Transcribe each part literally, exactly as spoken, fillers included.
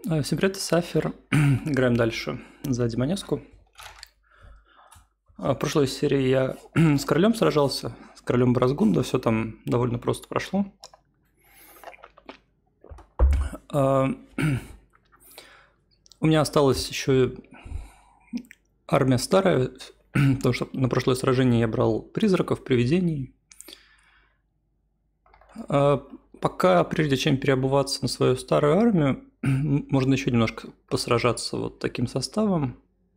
Э, Всем привет, это Сафир. Играем дальше за Демонеску. А В прошлой серии я с королем сражался, с королем Бразгунда, все там довольно просто прошло. А, У меня осталась еще армия старая, потому что на прошлое сражение я брал призраков, привидений. А Пока, прежде чем переобуваться на свою старую армию, можно еще немножко посражаться вот таким составом.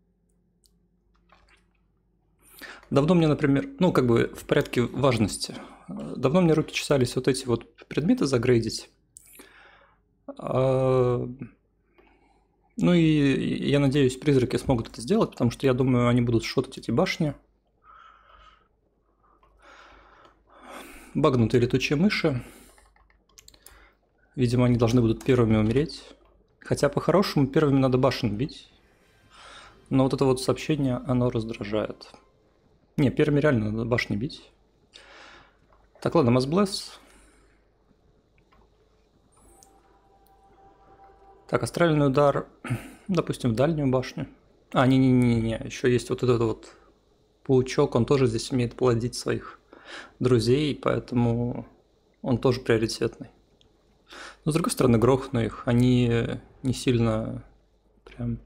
Давно мне, например, ну, как бы в порядке важности, давно мне руки чесались вот эти вот предметы загрейдить. А, Ну и я надеюсь, призраки смогут это сделать, потому что я думаю, они будут шотать эти башни. Багнутые летучие мыши. Видимо, они должны будут первыми умереть. Хотя по-хорошему первыми надо башен бить. Но вот это вот сообщение, оно раздражает. Не, первыми реально надо башни бить. Так, ладно, Масблесс. Так, астральный удар, допустим, в дальнюю башню. А, не-не-не-не, еще есть вот этот вот паучок, он тоже здесь умеет плодить своих друзей, поэтому он тоже приоритетный. Но с другой стороны, грохну их, они не сильно прям...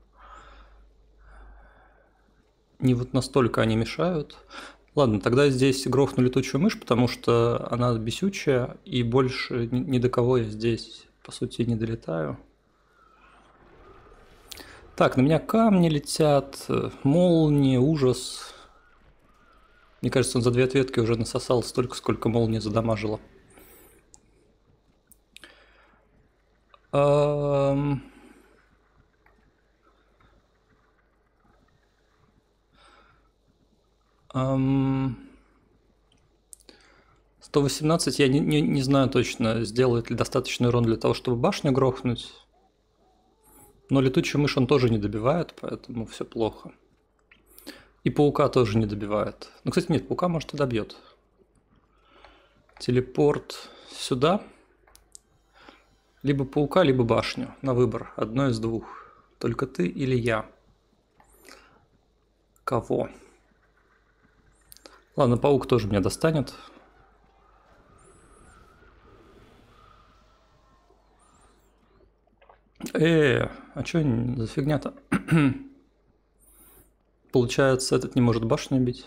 Не вот настолько они мешают. Ладно, тогда здесь грохну летучую мышь, потому что она бесючая, и больше ни, ни до кого я здесь, по сути, не долетаю. Так, на меня камни летят, молнии, ужас. Мне кажется, он за две ответки уже насосал столько, сколько молния задамажила. Ам... Ам... сто восемнадцать, я не, не, не знаю точно, сделает ли достаточный урон для того, чтобы башню грохнуть. Но летучую мышь он тоже не добивает, поэтому все плохо. И паука тоже не добивает. Ну, кстати, нет, паука, может, и добьет. Телепорт сюда. Либо паука, либо башню. На выбор. Одно из двух. Только ты или я. Кого? Ладно, паук тоже меня достанет. Э, а что за фигня-то? Получается, этот не может башню бить.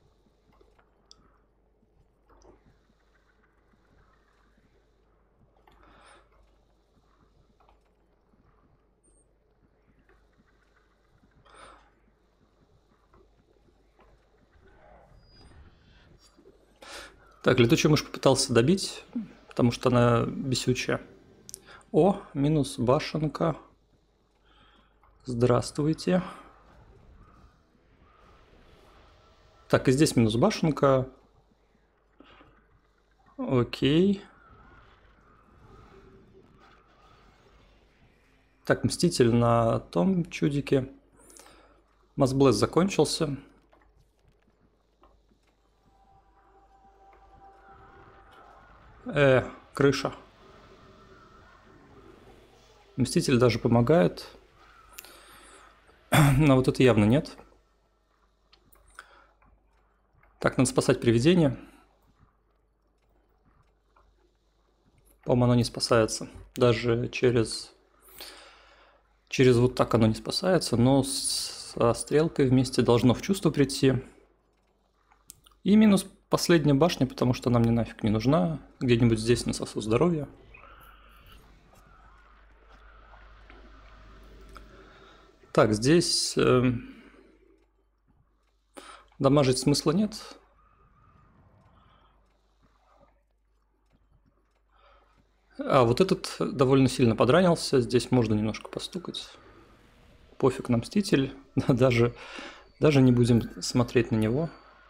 Так, летучую мышь попытался добить, потому что она бесючая. О, минус башенка. Здравствуйте. Так, и здесь минус башенка. Окей. Так, Мститель на том чудике. Масблесс закончился. Э, крыша. Мститель даже помогает. Но вот это явно нет. Так, надо спасать привидение. По-моему, оно не спасается. Даже через... Через вот так оно не спасается, но со стрелкой вместе должно в чувство прийти. И минус последняя башня, потому что она мне нафиг не нужна. Где-нибудь здесь насосу здоровья. Так, здесь э, дамажить смысла нет. А, вот этот довольно сильно подранился. Здесь можно немножко постукать. Пофиг на Мститель. даже, даже не будем смотреть на него.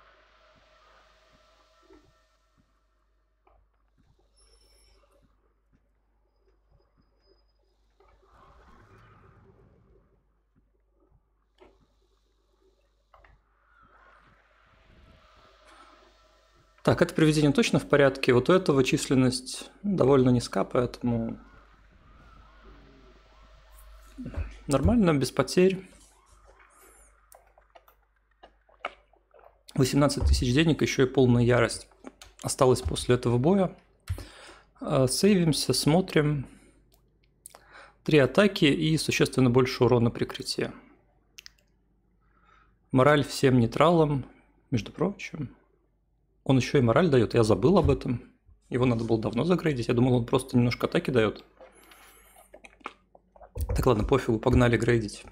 Так, это приведение точно в порядке. Вот у этого численность довольно низка, поэтому Нормально, без потерь. восемнадцать тысяч денег, еще и полная ярость осталась после этого боя. Сейвимся, смотрим. Три атаки и существенно больше урона прикрытия. Мораль всем нейтралам, между прочим. Он еще и мораль дает, я забыл об этом. Его надо было давно загрейдить, я думал, он просто немножко атаки дает. Так, ладно, пофигу, погнали грейдить.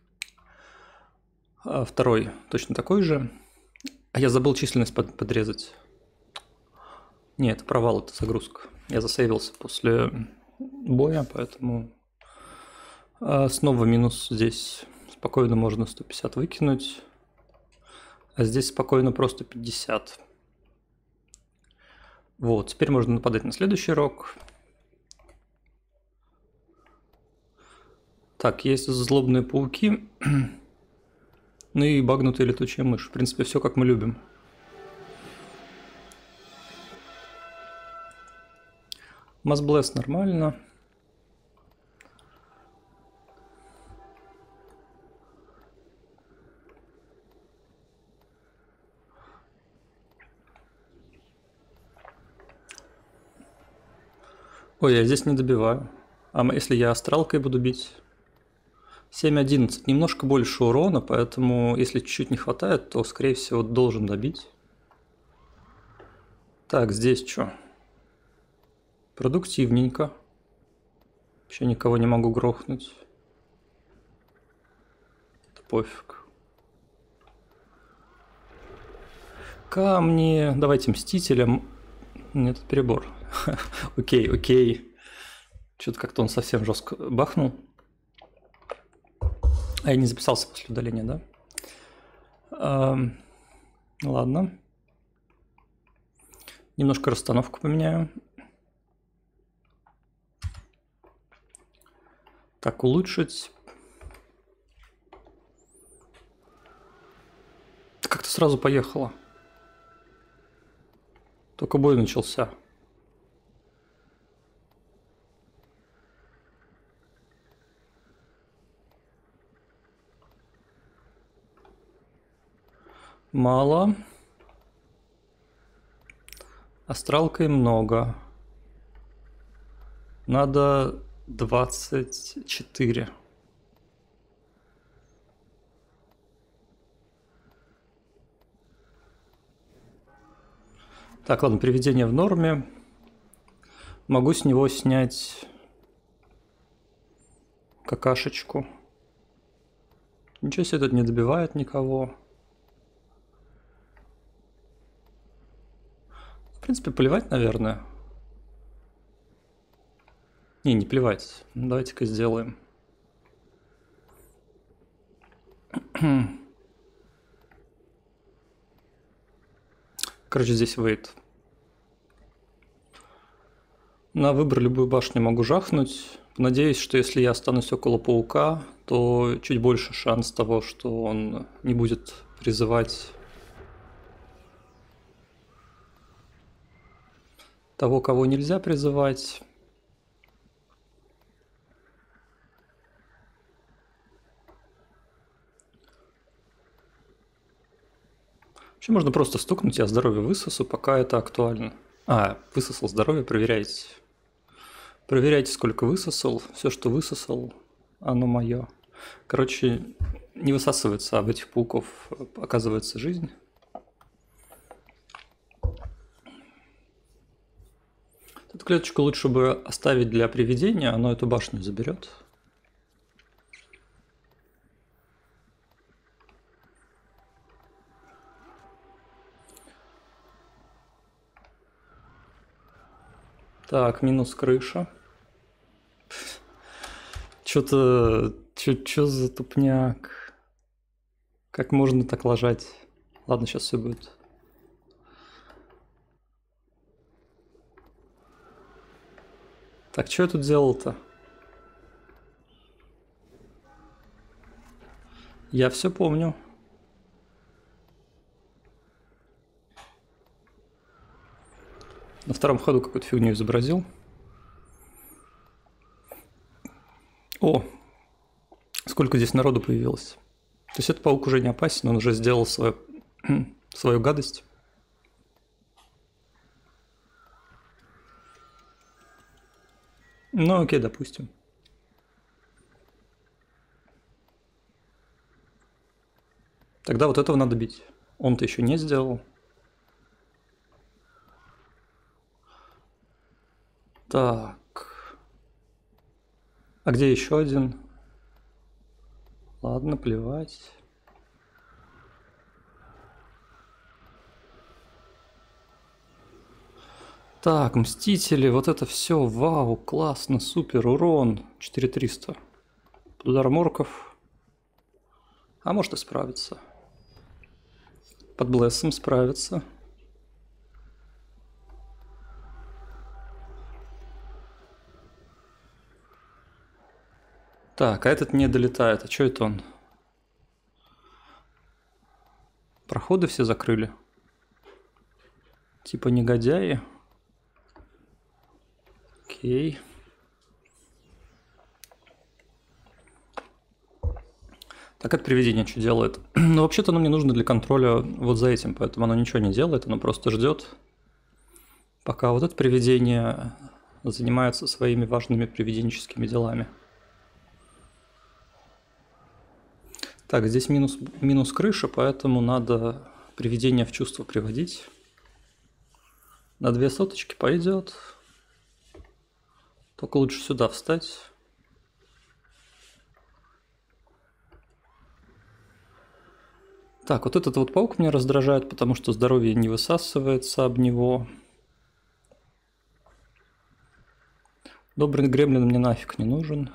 А второй точно такой же. А я забыл численность под, подрезать. Не, это провал, это загрузка. Я засейвился после боя, поэтому... А снова минус здесь. Спокойно можно сто пятьдесят выкинуть. А здесь спокойно просто пятьдесят. Вот, теперь можно нападать на следующий рог. Так, есть злобные пауки. Ну и багнутая летучая мышь. В принципе, все как мы любим. Масблэс нормально. Ой, я здесь не добиваю. А если я астралкой буду бить? семь одиннадцать. Немножко больше урона, поэтому если чуть-чуть не хватает, то, скорее всего, должен добить. Так, здесь что? Продуктивненько. Вообще никого не могу грохнуть. Да пофиг. Камни. Давайте мстителям. Нет, это перебор. Окей, окей. Что-то как-то он совсем жестко бахнул. А я не записался после удаления, да? А, ладно. Немножко расстановку поменяю. Так, улучшить. Как-то сразу поехало. Только бой начался. Мало. Астралкой много. Надо двадцать четыре. Так, ладно, приведение в норме. Могу с него снять какашечку. Ничего себе, тут не добивает никого. В принципе, плевать, наверное. Не, не плевать. Давайте-ка сделаем. Короче, здесь вейт. На выбор любую башню могу жахнуть. Надеюсь, что если я останусь около паука, то чуть больше шанс того, что он не будет призывать того, кого нельзя призывать. Вообще можно просто стукнуть, я здоровье высосу, пока это актуально. А, высосал здоровье, проверяйте. Проверяйте, сколько высосал. Все, что высосал, оно мое. Короче, не высасывается, а в этих пауков оказывается жизнь. Эту клеточку лучше бы оставить для приведения, оно эту башню заберет. Так, минус крыша. Чё-то... Чё за тупняк? Как можно так ложать? Ладно, сейчас все будет. Так, что я тут делал-то? Я все помню. На втором ходу какую-то фигню изобразил. О, Сколько здесь народу появилось. То есть этот паук уже не опасен, он уже сделал свою, свою гадость. Ну окей, допустим. Тогда вот этого надо бить. Он-то еще не сделал. Так. А где еще один? Ладно, плевать. Так, Мстители, вот это все, вау, классно, супер, урон, четыре триста. Под ударом орков. А может и справиться. Под Блессом справиться. Так, а этот не долетает. А что это он? Проходы все закрыли. Типа негодяи. Окей. Так, это привидение что делает? Ну, вообще-то оно мне нужно для контроля вот за этим, поэтому оно ничего не делает, оно просто ждет, пока вот это привидение занимается своими важными привиденческими делами. Так, здесь минус, минус крыша, поэтому надо привидение в чувство приводить. На две соточки пойдет. Только лучше сюда встать. Так, вот этот вот паук меня раздражает, потому что здоровье не высасывается об него. Добрый гремлин мне нафиг не нужен.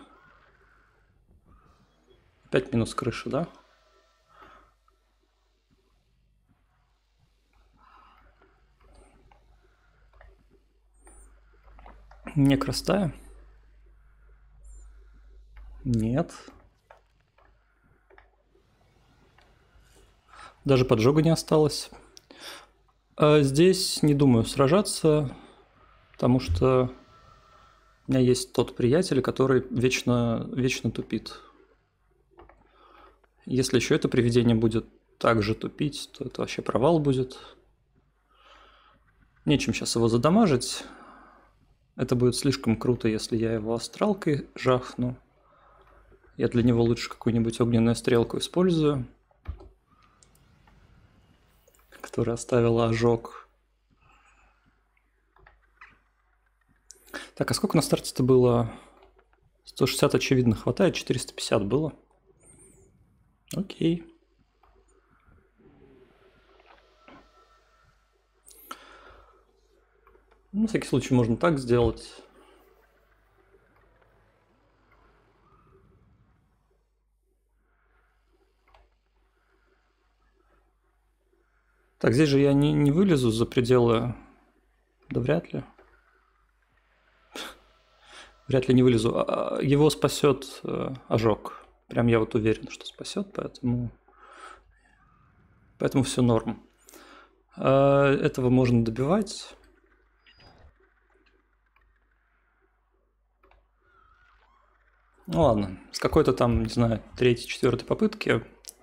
Опять минус крыши, да? Некростая? Нет. Даже поджога не осталось. А здесь не думаю сражаться, потому что у меня есть тот приятель, который вечно, вечно тупит. Если еще это привидение будет также тупить, то это вообще провал будет. Нечем сейчас его задамажить. Это будет слишком круто, если я его астралкой жахну. Я для него лучше какую-нибудь огненную стрелку использую, которая оставила ожог. Так, а сколько на старте-то было? сто шестьдесят, очевидно, хватает, четыреста пятьдесят было. Окей. Ну, на всякий случай можно так сделать. Так, здесь же я не, не вылезу за пределы... Да вряд ли. Вряд ли не вылезу. Его спасет э, ожог. Прям я вот уверен, что спасет, поэтому... Поэтому все норм. Э, этого можно добивать. Ну ладно, с какой-то там, не знаю, третьей, четвертой попытки.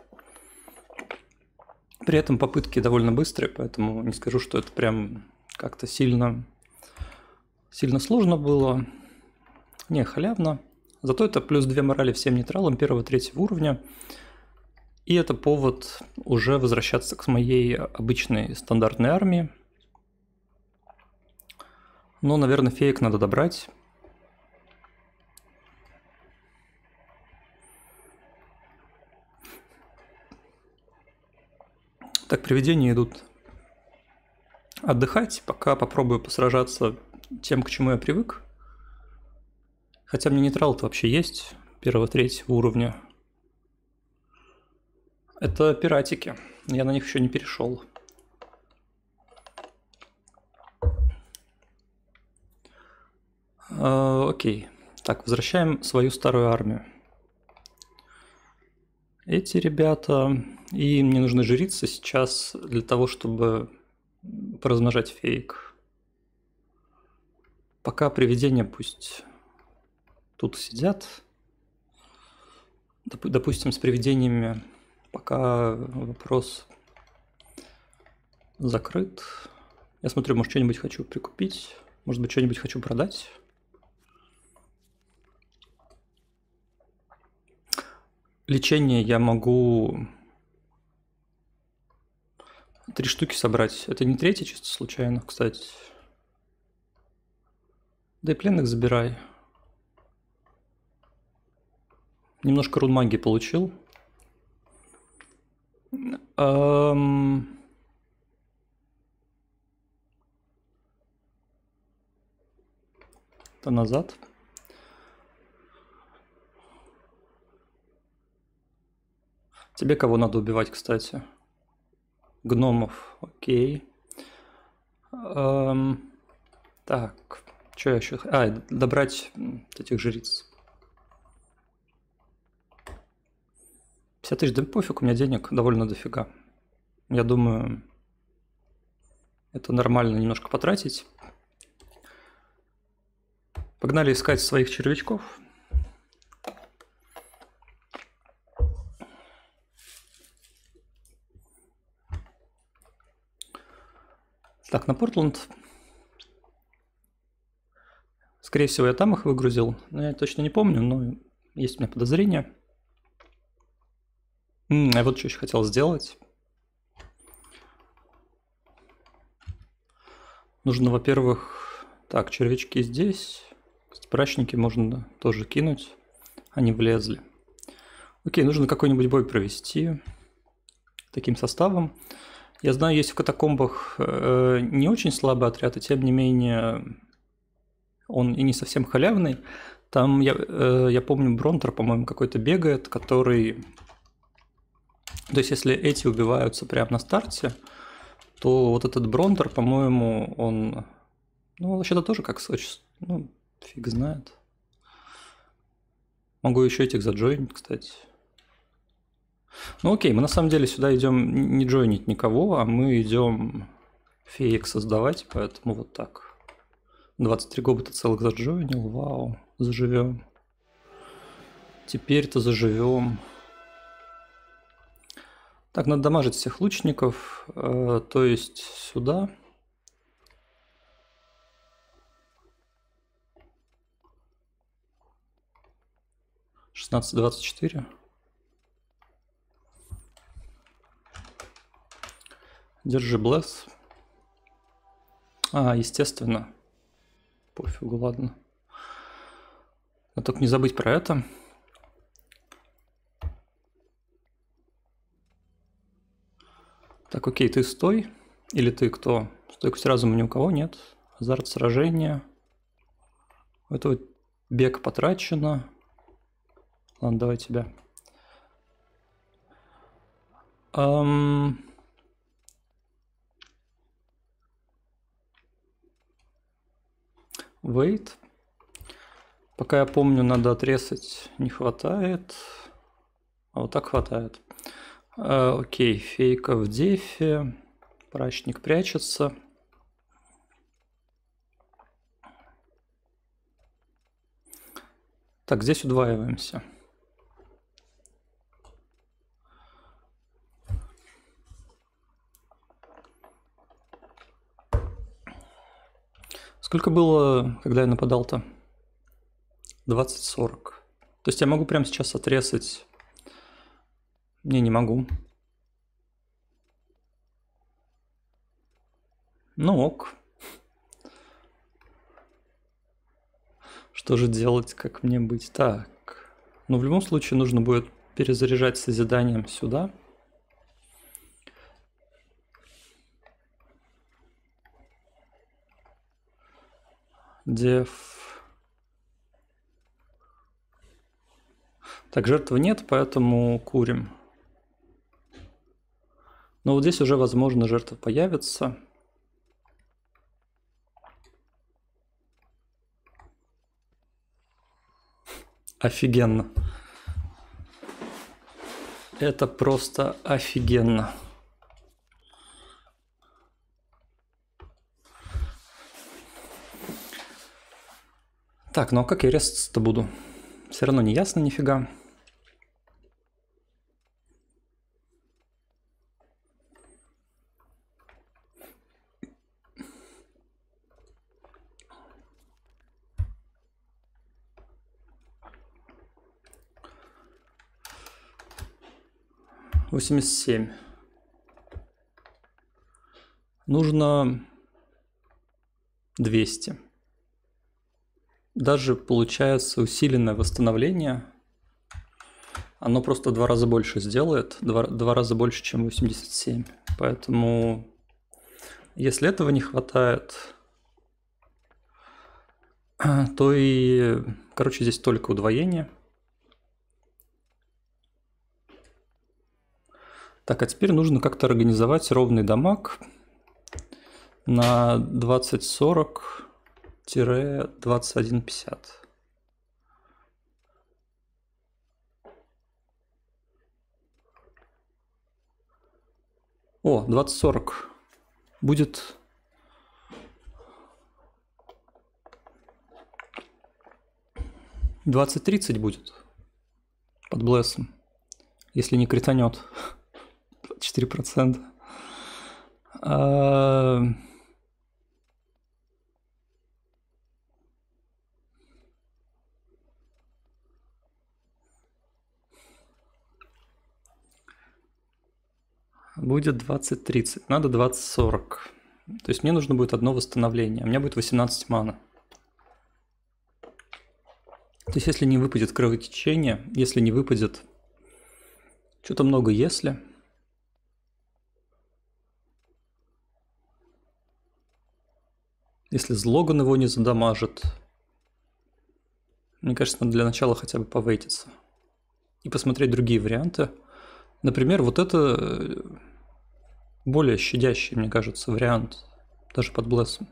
При этом попытки довольно быстрые, поэтому не скажу, что это прям как-то сильно, сильно сложно было. Не, халявно. Зато это плюс две морали всем нейтралам первого-третьего уровня. И это повод уже возвращаться к моей обычной стандартной армии. Но, наверное, феек надо добрать. Так, привидения идут отдыхать, пока попробую посражаться тем, к чему я привык. Хотя мне нейтрал-то вообще есть первого-третьего уровня. Это пиратики. Я на них еще не перешел. А, окей. Так, возвращаем свою старую армию. Эти ребята... И мне нужны жрицы сейчас для того, чтобы поразмножать феек. Пока привидения пусть тут сидят. Доп- допустим, с привидениями пока вопрос закрыт. Я смотрю, может, что-нибудь хочу прикупить, может быть, что-нибудь хочу продать. Лечение я могу три штуки собрать. Это не третье, чисто случайно, кстати. Да и пленных забирай. Немножко рун магии получил. Эм... Это назад. Тебе кого надо убивать, кстати? Гномов, окей. Эм... Так, что я еще? А, добрать этих жриц. пятьдесят тысяч, да пофиг, у меня денег довольно дофига. Я думаю, это нормально немножко потратить. Погнали искать своих червячков. Так, на Портленд. Скорее всего, я там их выгрузил. Но я точно не помню, но есть у меня подозрение. М, а вот что еще хотел сделать. Нужно, во-первых... Так, червячки здесь. Прачники можно тоже кинуть. Они влезли. Окей, нужно какой-нибудь бой провести таким составом. Я знаю, есть в катакомбах э, не очень слабый отряд, и тем не менее он и не совсем халявный. Там, я, э, я помню, Бронтер, по-моему, какой-то бегает, который... То есть, если эти убиваются прямо на старте, то вот этот Бронтер, по-моему, он... Ну, вообще-то тоже как Сочи. Ну, фиг знает. Могу еще этих заджойнить, кстати. Ну окей, мы на самом деле сюда идем не джойнить никого, а мы идем феек создавать, поэтому вот так. двадцать три гобота целых заджойнил, вау, заживем. Теперь-то заживем. Так, надо дамажить всех лучников, э, то есть сюда. шестнадцать двадцать четыре. Держи блесс. А, естественно. Пофигу, ладно. Но только не забыть про это. Так, окей, ты стой. Или ты кто? Стойкость разума ни у кого нет. Азарт сражения. У этого бег потрачено. Ладно, давай тебя. Эм... Wait. Пока я помню, надо отрезать. Не хватает. А вот так хватает. Э, окей, фейка в дефе. Прачник прячется. Так, здесь удваиваемся. Сколько было, когда я нападал-то? двадцать сорок. То есть я могу прямо сейчас отрезать... Не, не могу. Ну ок. Что же делать, как мне быть? Так. Ну, в любом случае нужно будет перезаряжать созиданием сюда. Деф. Так, жертвы нет, поэтому курим. Но вот здесь уже, возможно, жертва появится. Офигенно. Это просто офигенно. Так, ну а как я резаться-то буду? Все равно не ясно нифига. восемьдесят семь. Нужно двести. Даже получается усиленное восстановление. Оно просто в два раза больше сделает. Два, два раза больше, чем восемьдесят семь. Поэтому, если этого не хватает, то и, короче, здесь только удвоение. Так, а теперь нужно как-то организовать ровный дамаг на двадцать сорок двадцать один пятьдесят. О, двадцать сорок. Будет... двадцать тридцать будет под блессом, если не кританет. двадцать четыре процента. А... Будет двадцать тридцать. Надо двадцать сорок. То есть мне нужно будет одно восстановление. У меня будет восемнадцать мана. То есть если не выпадет кровотечение, если не выпадет... Что-то много если... Если Злоган его не задамажит. Мне кажется, надо для начала хотя бы повейтиться. И посмотреть другие варианты. Например, вот это более щадящий, мне кажется, вариант. Даже под блессом.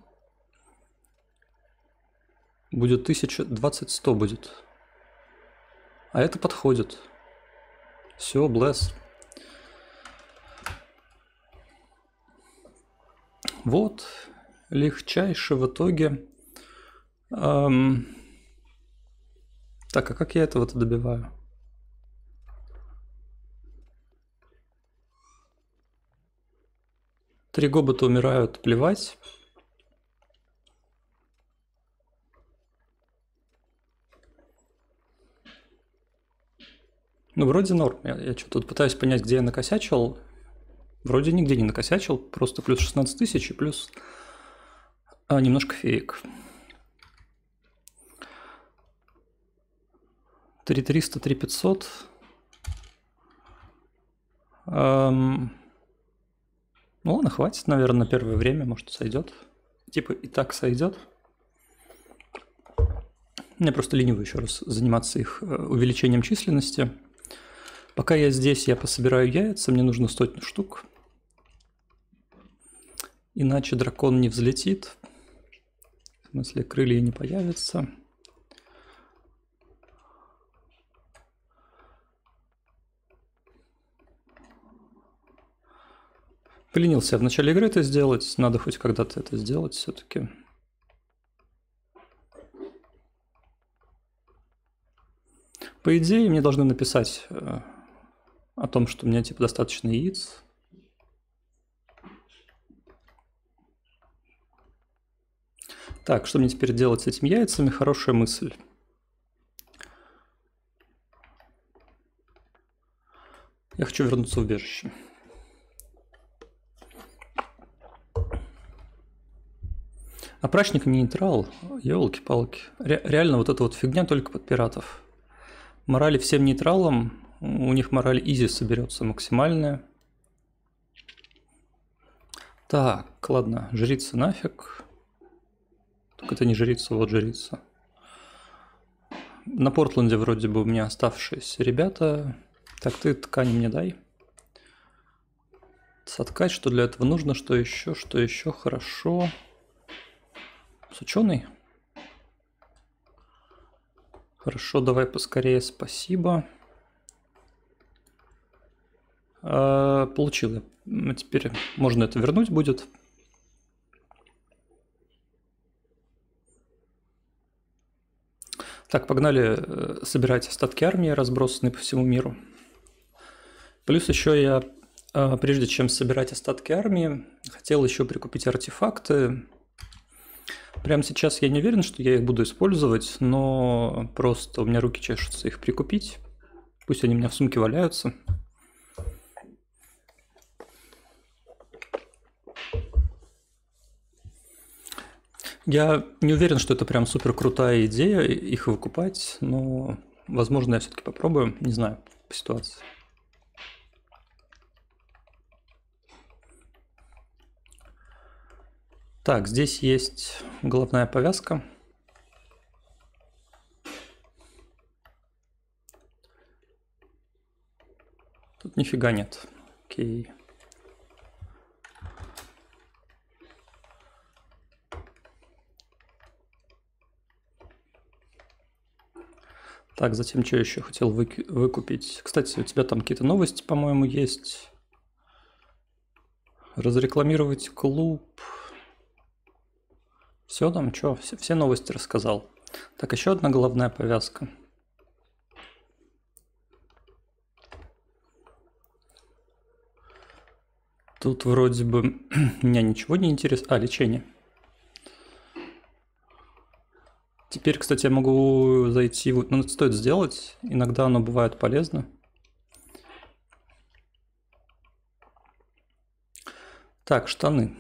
Будет тысяча двадцать сто будет. А это подходит. Все, блесс. Вот. Легчайше в итоге. Эм... Так, а как я этого-то добиваю? Три гобота умирают, плевать. Ну, вроде норм. Я, я что тут пытаюсь понять, где я накосячил. Вроде нигде не накосячил. Просто плюс шестнадцать тысяч и плюс а, немножко феек. три триста, три пятьсот. Эм... Ну ладно, хватит, наверное, на первое время. Может, сойдет. Типа и так сойдет. Мне просто лениво еще раз заниматься их увеличением численности. Пока я здесь, я пособираю яйца, мне нужно сотню штук. Иначе дракон не взлетит. В смысле, крылья не появятся. Поленился я в начале игры это сделать. Надо хоть когда-то это сделать все-таки. По идее, мне должны написать э, о том, что у меня типа достаточно яиц. Так, что мне теперь делать с этими яйцами? Хорошая мысль. Я хочу вернуться в убежище. Опрачник не нейтрал. Ёлки-палки. Ре- реально вот эта вот фигня только под пиратов. Морали всем нейтралам. У них мораль изи соберется максимальная. Так, ладно. Жрица нафиг. Только это не жрица, вот жрица. На Портленде вроде бы у меня оставшиеся ребята. Так, ты ткань мне дай. Соткать, что для этого нужно, что еще, что еще, хорошо. Сученый. Хорошо, давай поскорее, спасибо. А, получил я. Теперь можно это вернуть будет. Так, погнали собирать остатки армии, разбросанные по всему миру. Плюс еще я, прежде чем собирать остатки армии, хотел еще прикупить артефакты. Прямо сейчас я не уверен, что я их буду использовать, но просто у меня руки чешутся их прикупить. Пусть они у меня в сумке валяются. Я не уверен, что это прям супер крутая идея их выкупать, но, возможно, я все-таки попробую. Не знаю, по ситуации. Так, здесь есть головная повязка. Тут нифига нет. Окей. Так, затем что еще хотел выкупить? Кстати, у тебя там какие-то новости, по-моему, есть. Разрекламировать клуб. Все там, что? Все, все новости рассказал. Так, еще одна головная повязка. Тут вроде бы меня ничего не интересует. А, лечение. Теперь, кстати, я могу зайти... Ну, это стоит сделать. Иногда оно бывает полезно. Так, штаны.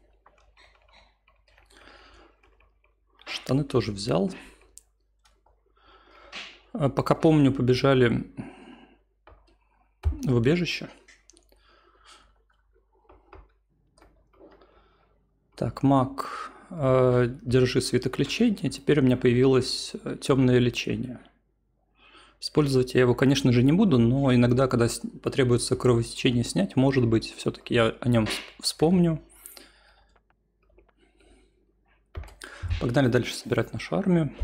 Штаны тоже взял. Пока помню, побежали в убежище. Так, маг, э, держи свиток лечения. Теперь у меня появилось темное лечение. Использовать я его, конечно же, не буду, но иногда, когда потребуется кровотечение снять, может быть, все-таки я о нем вспомню. Погнали дальше собирать нашу армию.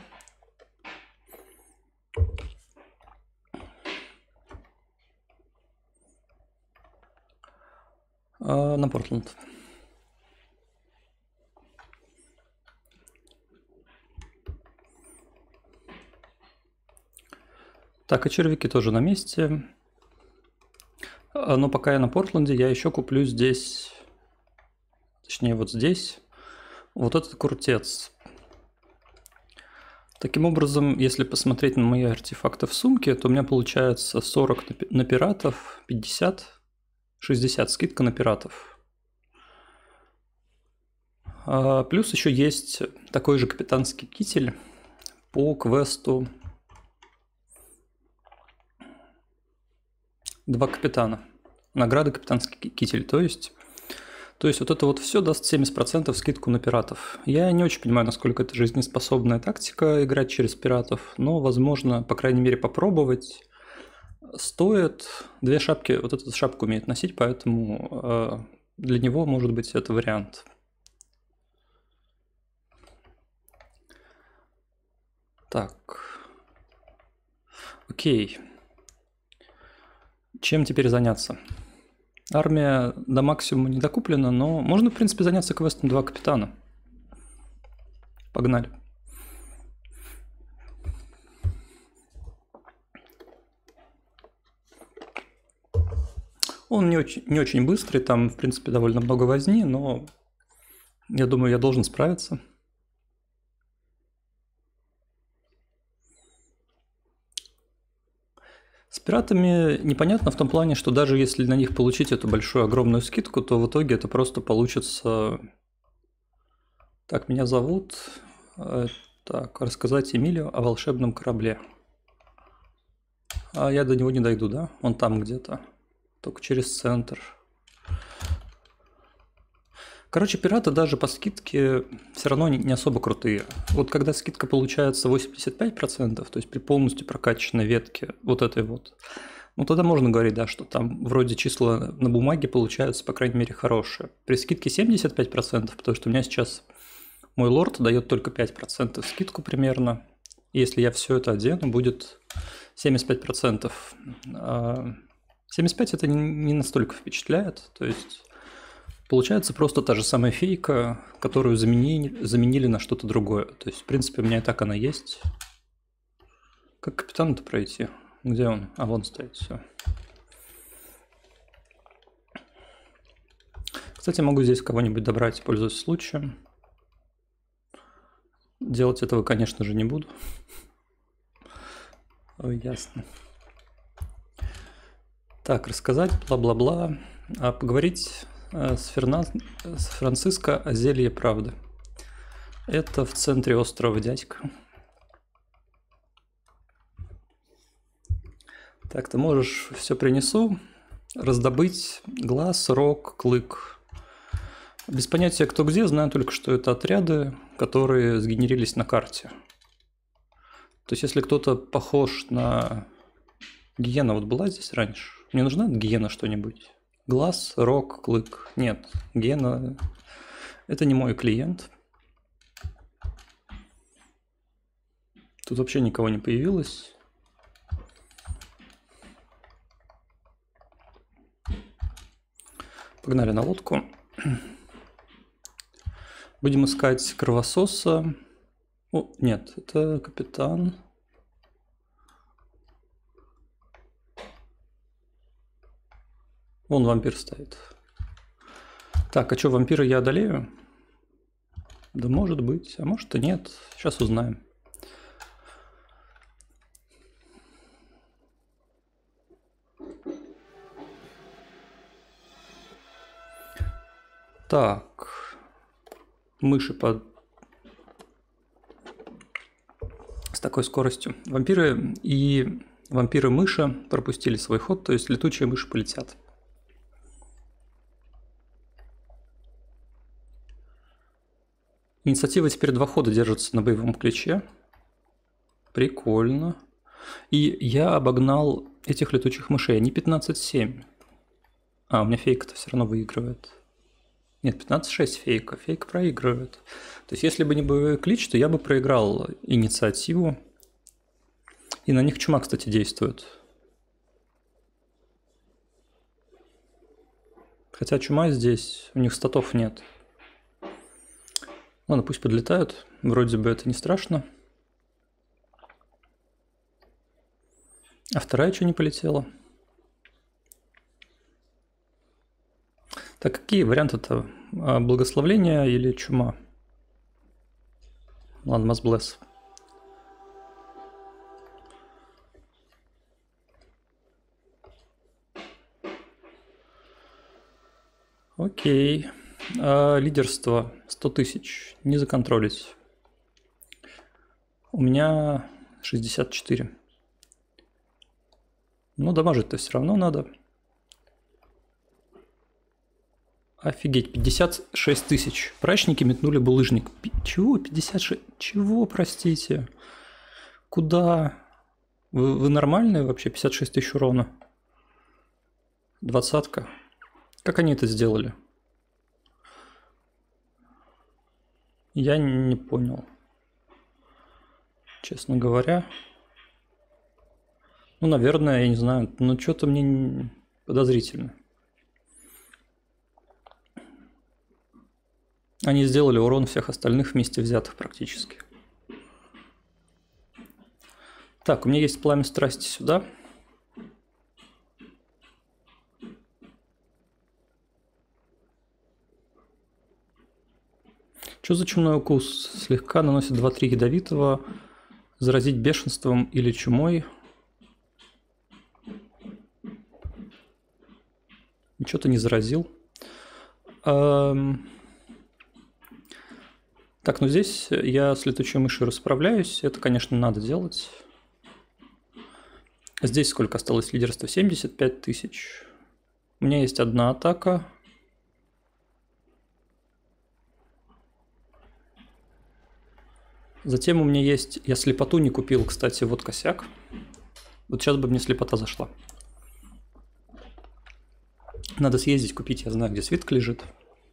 А, на Портленд. Так, и червяки тоже на месте. Но пока я на Портленде, я еще куплю здесь, точнее вот здесь, вот этот крутец. Таким образом, если посмотреть на мои артефакты в сумке, то у меня получается сорок на пиратов, пятьдесят, шестьдесят скидка на пиратов. А плюс еще есть такой же капитанский китель по квесту «Два капитана». Награда капитанский китель, то есть... То есть вот это вот все даст семьдесят процентов скидку на пиратов. Я не очень понимаю, насколько это жизнеспособная тактика играть через пиратов, но, возможно, по крайней мере, попробовать стоит. Две шапки, вот эту шапку умеет носить, поэтому э, для него, может быть, это вариант. Так. Окей. Чем теперь заняться? Армия до максимума не докуплена, но можно, в принципе, заняться квестом «Два капитана». Погнали. Он не очень, не очень быстрый, там, в принципе, довольно много возни, но я думаю, я должен справиться. С пиратами непонятно в том плане, что даже если на них получить эту большую огромную скидку, то в итоге это просто получится... Так, меня зовут... Так, рассказать Эмилию о волшебном корабле. А я до него не дойду, да? Он там где-то. Только через центр. Короче, пираты даже по скидке все равно не особо крутые. Вот когда скидка получается восемьдесят пять процентов, то есть при полностью прокачанной ветке вот этой вот, ну тогда можно говорить, да, что там вроде числа на бумаге получаются, по крайней мере, хорошие. При скидке семьдесят пять процентов, потому что у меня сейчас мой лорд дает только пять процентов скидку примерно. И если я все это одену, будет семьдесят пять процентов. семьдесят пять это не настолько впечатляет, то есть... Получается просто та же самая фейка, которую заменили, заменили на что-то другое. То есть, в принципе, у меня и так она есть. Как капитану-то пройти? Где он? А, вон стоит, все. Кстати, могу здесь кого-нибудь добрать, пользуясь случаем. Делать этого, конечно же, не буду. Ой, ясно. Так, рассказать, бла-бла-бла. А поговорить... С, Фернан... с Франциско о зелье правды. Это в центре острова Дядька. Так, ты можешь, все принесу, раздобыть глаз, рог, клык. Без понятия, кто где, знаю только, что это отряды, которые сгенерились на карте. То есть, если кто-то похож на... Гиена вот была здесь раньше? Мне нужна гиена что-нибудь? Глаз, рог, клык. Нет, гиена... Это не мой клиент. Тут вообще никого не появилось. Погнали на лодку. Будем искать кровососа. О, нет, это капитан. Вон вампир стоит. Так, а что, вампира я одолею? Да может быть, а может и нет. Сейчас узнаем. Так. Мыши под... с такой скоростью. Вампиры и вампиры-мыши пропустили свой ход, то есть летучие мыши полетят. Инициатива теперь два хода держится на боевом ключе. Прикольно. И я обогнал этих летучих мышей. Они пятнадцать семь. А, у меня фейка-то все равно выигрывает. Нет, пятнадцать шесть фейка. Фейк проигрывает. То есть, если бы не боевой клич, то я бы проиграл инициативу. И на них чума, кстати, действует. Хотя чума здесь, у них статов нет. Ладно, пусть подлетают. Вроде бы это не страшно. А вторая что не полетела? Так, какие варианты-то? Благословление или чума? Ладно, must bless. Окей. А, лидерство сто тысяч. Не законтролить. У меня шестьдесят четыре. Ну, дамажить-то все равно надо. Офигеть, пятьдесят шесть тысяч. Прачники метнули булыжник. Пи- Чего? пятьдесят шесть? Чего, простите? Куда? Вы, вы нормальные вообще? пятьдесят шесть тысяч урона. Двадцатка. Как они это сделали? Я не понял. Честно говоря. Ну, наверное, я не знаю. Но что-то мне не- подозрительно. Они сделали урон всех остальных вместе взятых практически. Так, у меня есть пламя страсти сюда. Что за чумной укус? Слегка наносит два-три ядовитого. Заразить бешенством или чумой. Ничего-то не заразил. Эм... Так, ну здесь я с летучей мышью расправляюсь. Это, конечно, надо делать. Здесь сколько осталось лидерства? семьдесят пять тысяч. У меня есть одна атака. Затем у меня есть... Я слепоту не купил, кстати, вот косяк. Вот сейчас бы мне слепота зашла. Надо съездить купить, я знаю, где свитка лежит.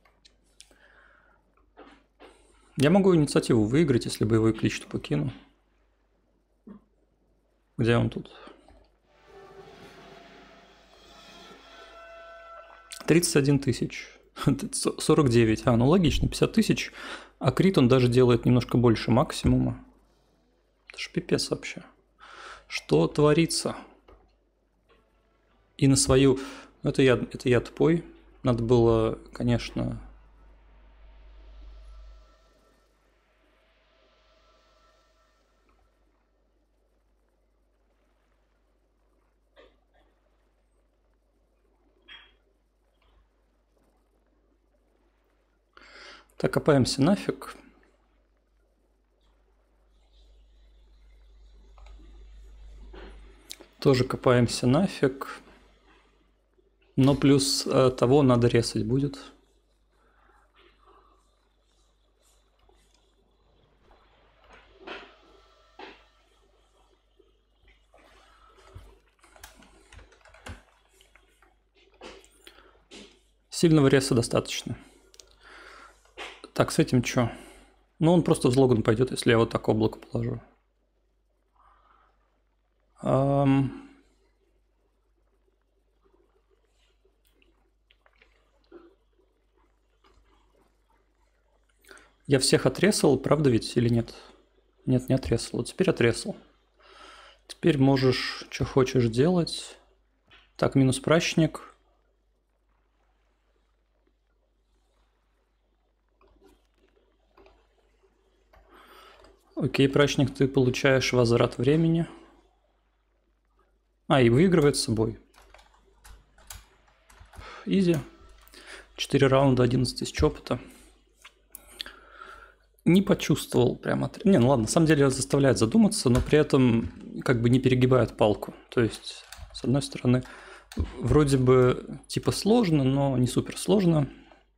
Я могу инициативу выиграть, если боевой клич покину. Где он тут? тридцать один тысяч. сорок девять. А, ну логично, пятьдесят тысяч. А крит он даже делает немножко больше максимума. Это ж пипец вообще. Что творится? И на свою... Это я, это я тупой. Надо было, конечно... Так, копаемся нафиг. Тоже копаемся нафиг. Но плюс э, того надо резать будет. Сильного реса достаточно. Так, с этим что? Ну, он просто в взлоган пойдет, если я вот так облако положу. Ам... Я всех отрезал, правда ведь, или нет? Нет, не отрезал. Вот теперь отрезал. Теперь можешь, что хочешь делать. Так, минус прачник. Окей, прачник, ты получаешь возврат времени. А, и выигрывает с собой. Изи. четыре раунда, одиннадцать тысяч опыта. Не почувствовал прямо... Не, ну ладно, на самом деле заставляет задуматься, но при этом как бы не перегибает палку. То есть, с одной стороны, вроде бы типа сложно, но не супер сложно.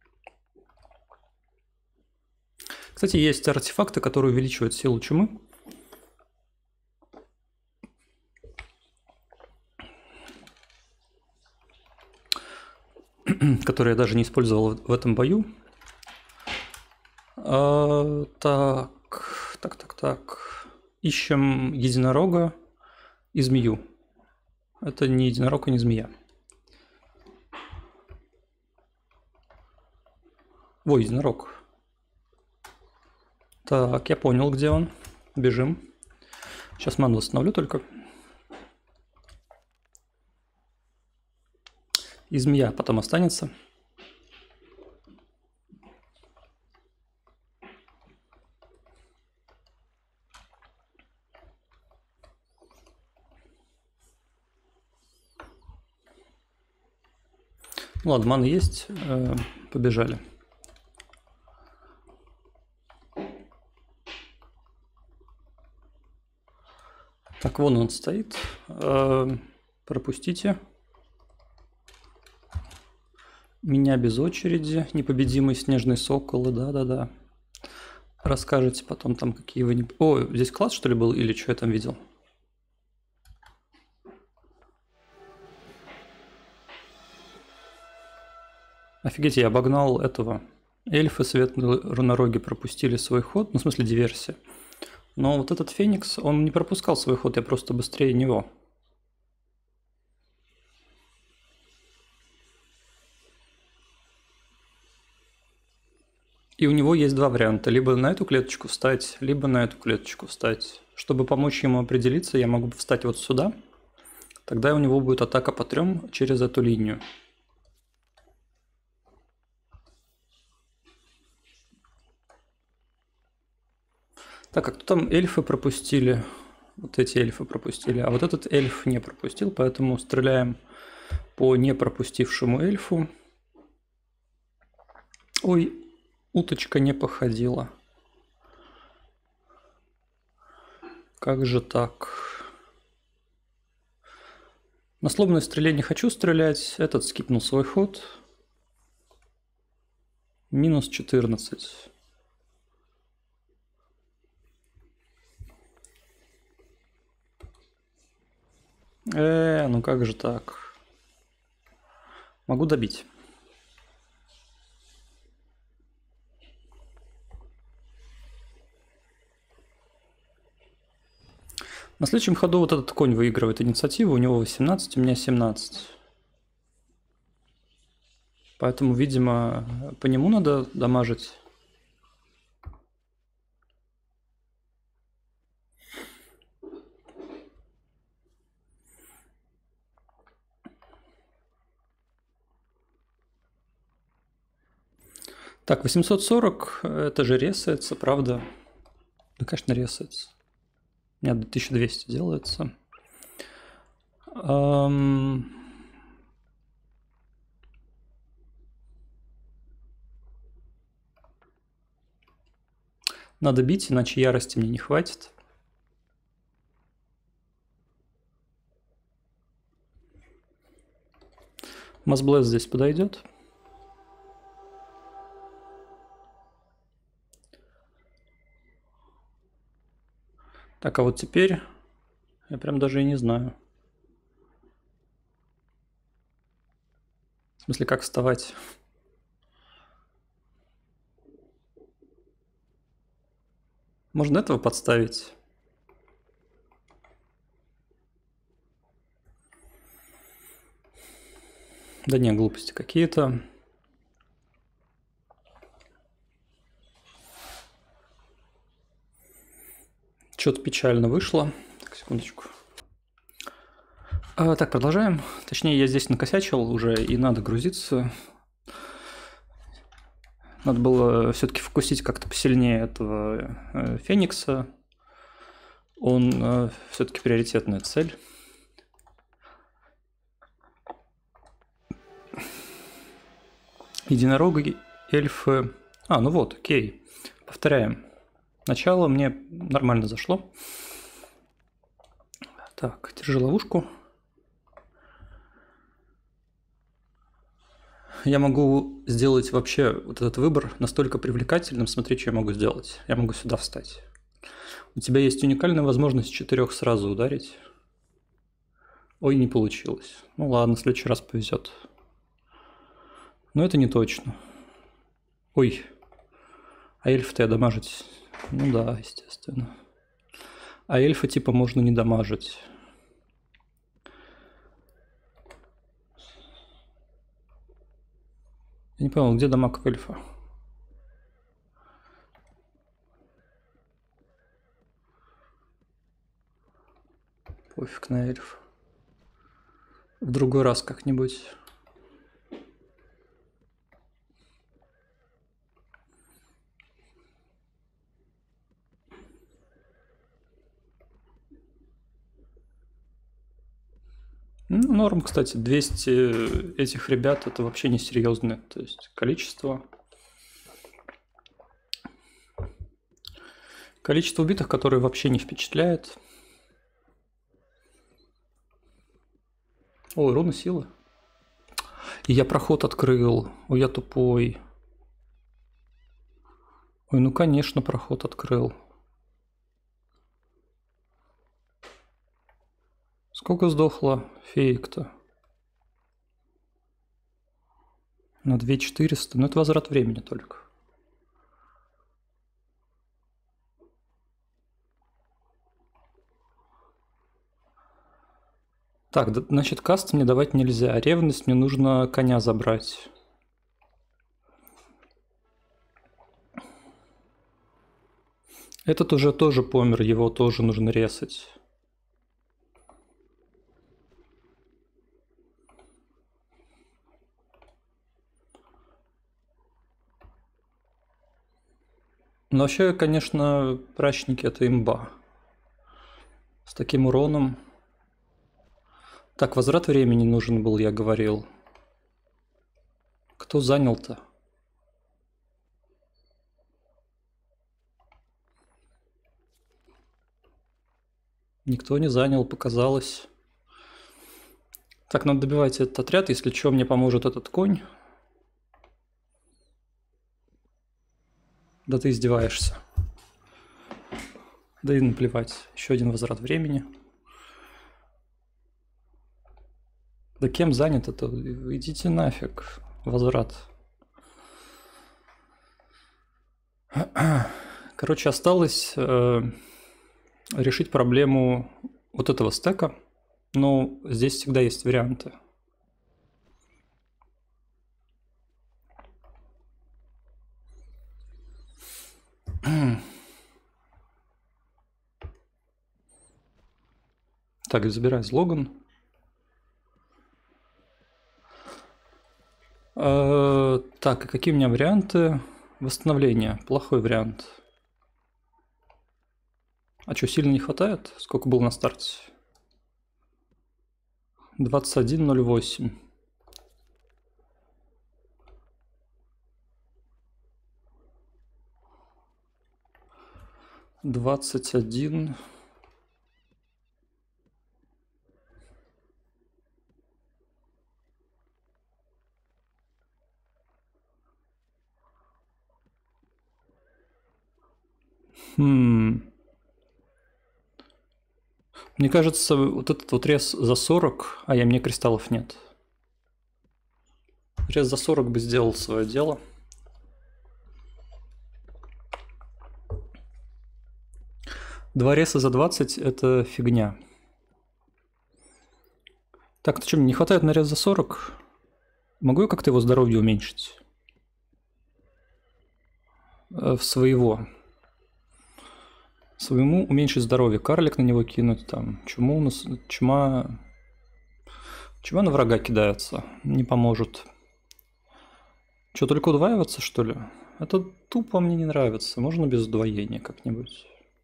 Кстати, есть артефакты, которые увеличивают силу чумы. Которые я даже не использовал в этом бою. А, так, так, так, так. Ищем единорога и змею. Это не единорог и не змея. Во, единорог. Так, я понял, где он. Бежим. Сейчас ману восстановлю только. И змея потом останется. Ну ладно, маны есть. Побежали. Так, вон он стоит. Пропустите. Меня без очереди. Непобедимый снежный сокол. Да-да-да. Расскажете потом там, какие вы... Не... О, здесь класс, что ли, был? Или что я там видел? Офигеть, я обогнал этого. Эльфы светлые рунороги пропустили свой ход. Ну, в смысле, диверсия. Но вот этот Феникс, он не пропускал свой ход, я просто быстрее него. И у него есть два варианта. Либо на эту клеточку встать, либо на эту клеточку встать. Чтобы помочь ему определиться, я могу встать вот сюда. Тогда у него будет атака по трем через эту линию. Так, а кто там эльфы пропустили? Вот эти эльфы пропустили. А вот этот эльф не пропустил, поэтому стреляем по не пропустившему эльфу. Ой, уточка не походила. Как же так? На сломанной стреле не хочу стрелять. Этот скипнул свой ход. Минус четырнадцать. Э, ну как же так? Могу добить. На следующем ходу вот этот конь выигрывает инициативу. У него восемнадцать, у меня семнадцать. Поэтому, видимо, по нему надо дамажить. Так, восемьсот сорок, это же ресается, правда? Да, конечно, ресается. У меня тысяча двести делается. Эм... Надо бить, иначе ярости мне не хватит. Масблэс здесь подойдет. Так, а вот теперь я прям даже и не знаю. В смысле, как вставать? Можно этого подставить? Да не, глупости какие-то. Что-то печально вышло. Так, секундочку. А, так, продолжаем. Точнее, я здесь накосячил уже, и надо грузиться. Надо было все-таки вкусить как-то посильнее этого э, Феникса. Он э, все-таки приоритетная цель. Единороги, эльфы. А, ну вот, окей. Повторяем. Начало мне нормально зашло. Так, держи ловушку. Я могу сделать вообще вот этот выбор настолько привлекательным. Смотри, что я могу сделать. Я могу сюда встать. У тебя есть уникальная возможность четырех сразу ударить. Ой, не получилось. Ну ладно, в следующий раз повезет. Но это не точно. Ой. А эльф-то я дамажить... Ну да, естественно. А эльфа типа можно не дамажить. Я не понял, где дамаг эльфа? Пофиг на эльф. В другой раз как-нибудь. Ну, норм, кстати, двести этих ребят это вообще не серьезное, то есть количество. Количество убитых, которые вообще не впечатляет. Ой, руна силы. И я проход открыл. Ой, я тупой. Ой, ну конечно, проход открыл. Сколько сдохло феек-то? На две тысячи четыреста. Ну, это возврат времени только. Так, да, значит, каст мне давать нельзя. Ревность мне нужно коня забрать. Этот уже тоже помер, его тоже нужно резать. Но вообще, конечно, прачники это имба. С таким уроном. Так, возврат времени нужен был, я говорил. Кто занял-то? Никто не занял, показалось. Так, надо добивать этот отряд. Если что, мне поможет этот конь. Да ты издеваешься. Да и наплевать. Еще один возврат времени. Да кем занят это? Идите нафиг. Возврат. Короче, осталось э, решить проблему вот этого стека. Но здесь всегда есть варианты. Так, забирай слоган. Э, так, и какие у меня варианты? Восстановление. Плохой вариант. А что, сильно не хватает? Сколько было на старте? двадцать один ноль восемь. двадцать один. Хм. Мне кажется, вот этот вот рез за сорок, а я мне кристаллов нет. Рез за сорок бы сделал свое дело. Два реза за двадцать – это фигня. Так, ну что, мне не хватает на рез за сорок? Могу я как-то его здоровье уменьшить? Э, в своего. Своему уменьшить здоровье. Карлик на него кинуть, там, чуму, у нас- чума... Чума на врага кидается, не поможет. Что, только удваиваться, что ли? Это тупо мне не нравится. Можно без удвоения как-нибудь.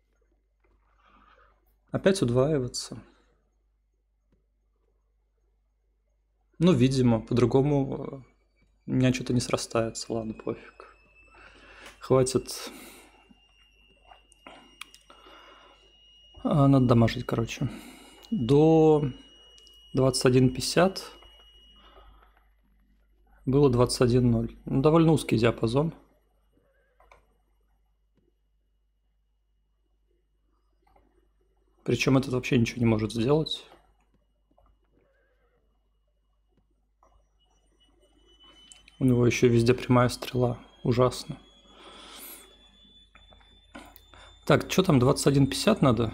Опять удваиваться. Ну, видимо, по-другому у меня что-то не срастается. Ладно, пофиг. Хватит. А, надо дамажить, короче. До двадцать один пятьдесят было двадцать один ноль. Ну, довольно узкий диапазон. Причем этот вообще ничего не может сделать. У него еще везде прямая стрела. Ужасно. Так, что там, двадцать один пятьдесят надо?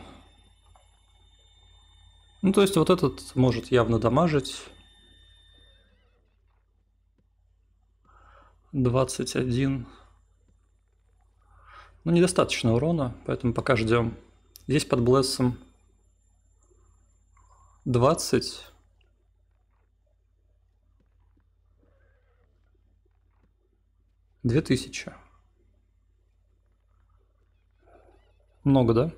Ну, то есть вот этот может явно дамажить. двадцать один. Ну, недостаточно урона, поэтому пока ждем. Здесь под Блессом двадцать. две тысячи. Много, да?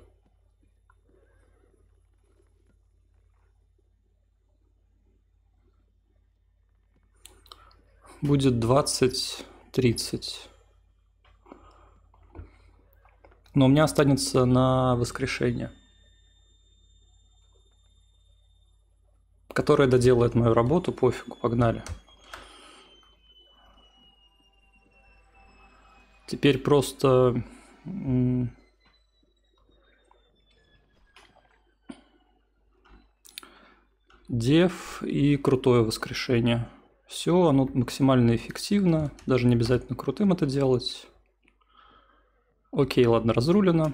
Будет двадцать тридцать. Но у меня останется на воскрешение, которое доделает мою работу. Пофигу, погнали. Теперь просто... Дев и крутое воскрешение. Все, оно максимально эффективно. Даже не обязательно крутым это делать. Окей, ладно, разрулено.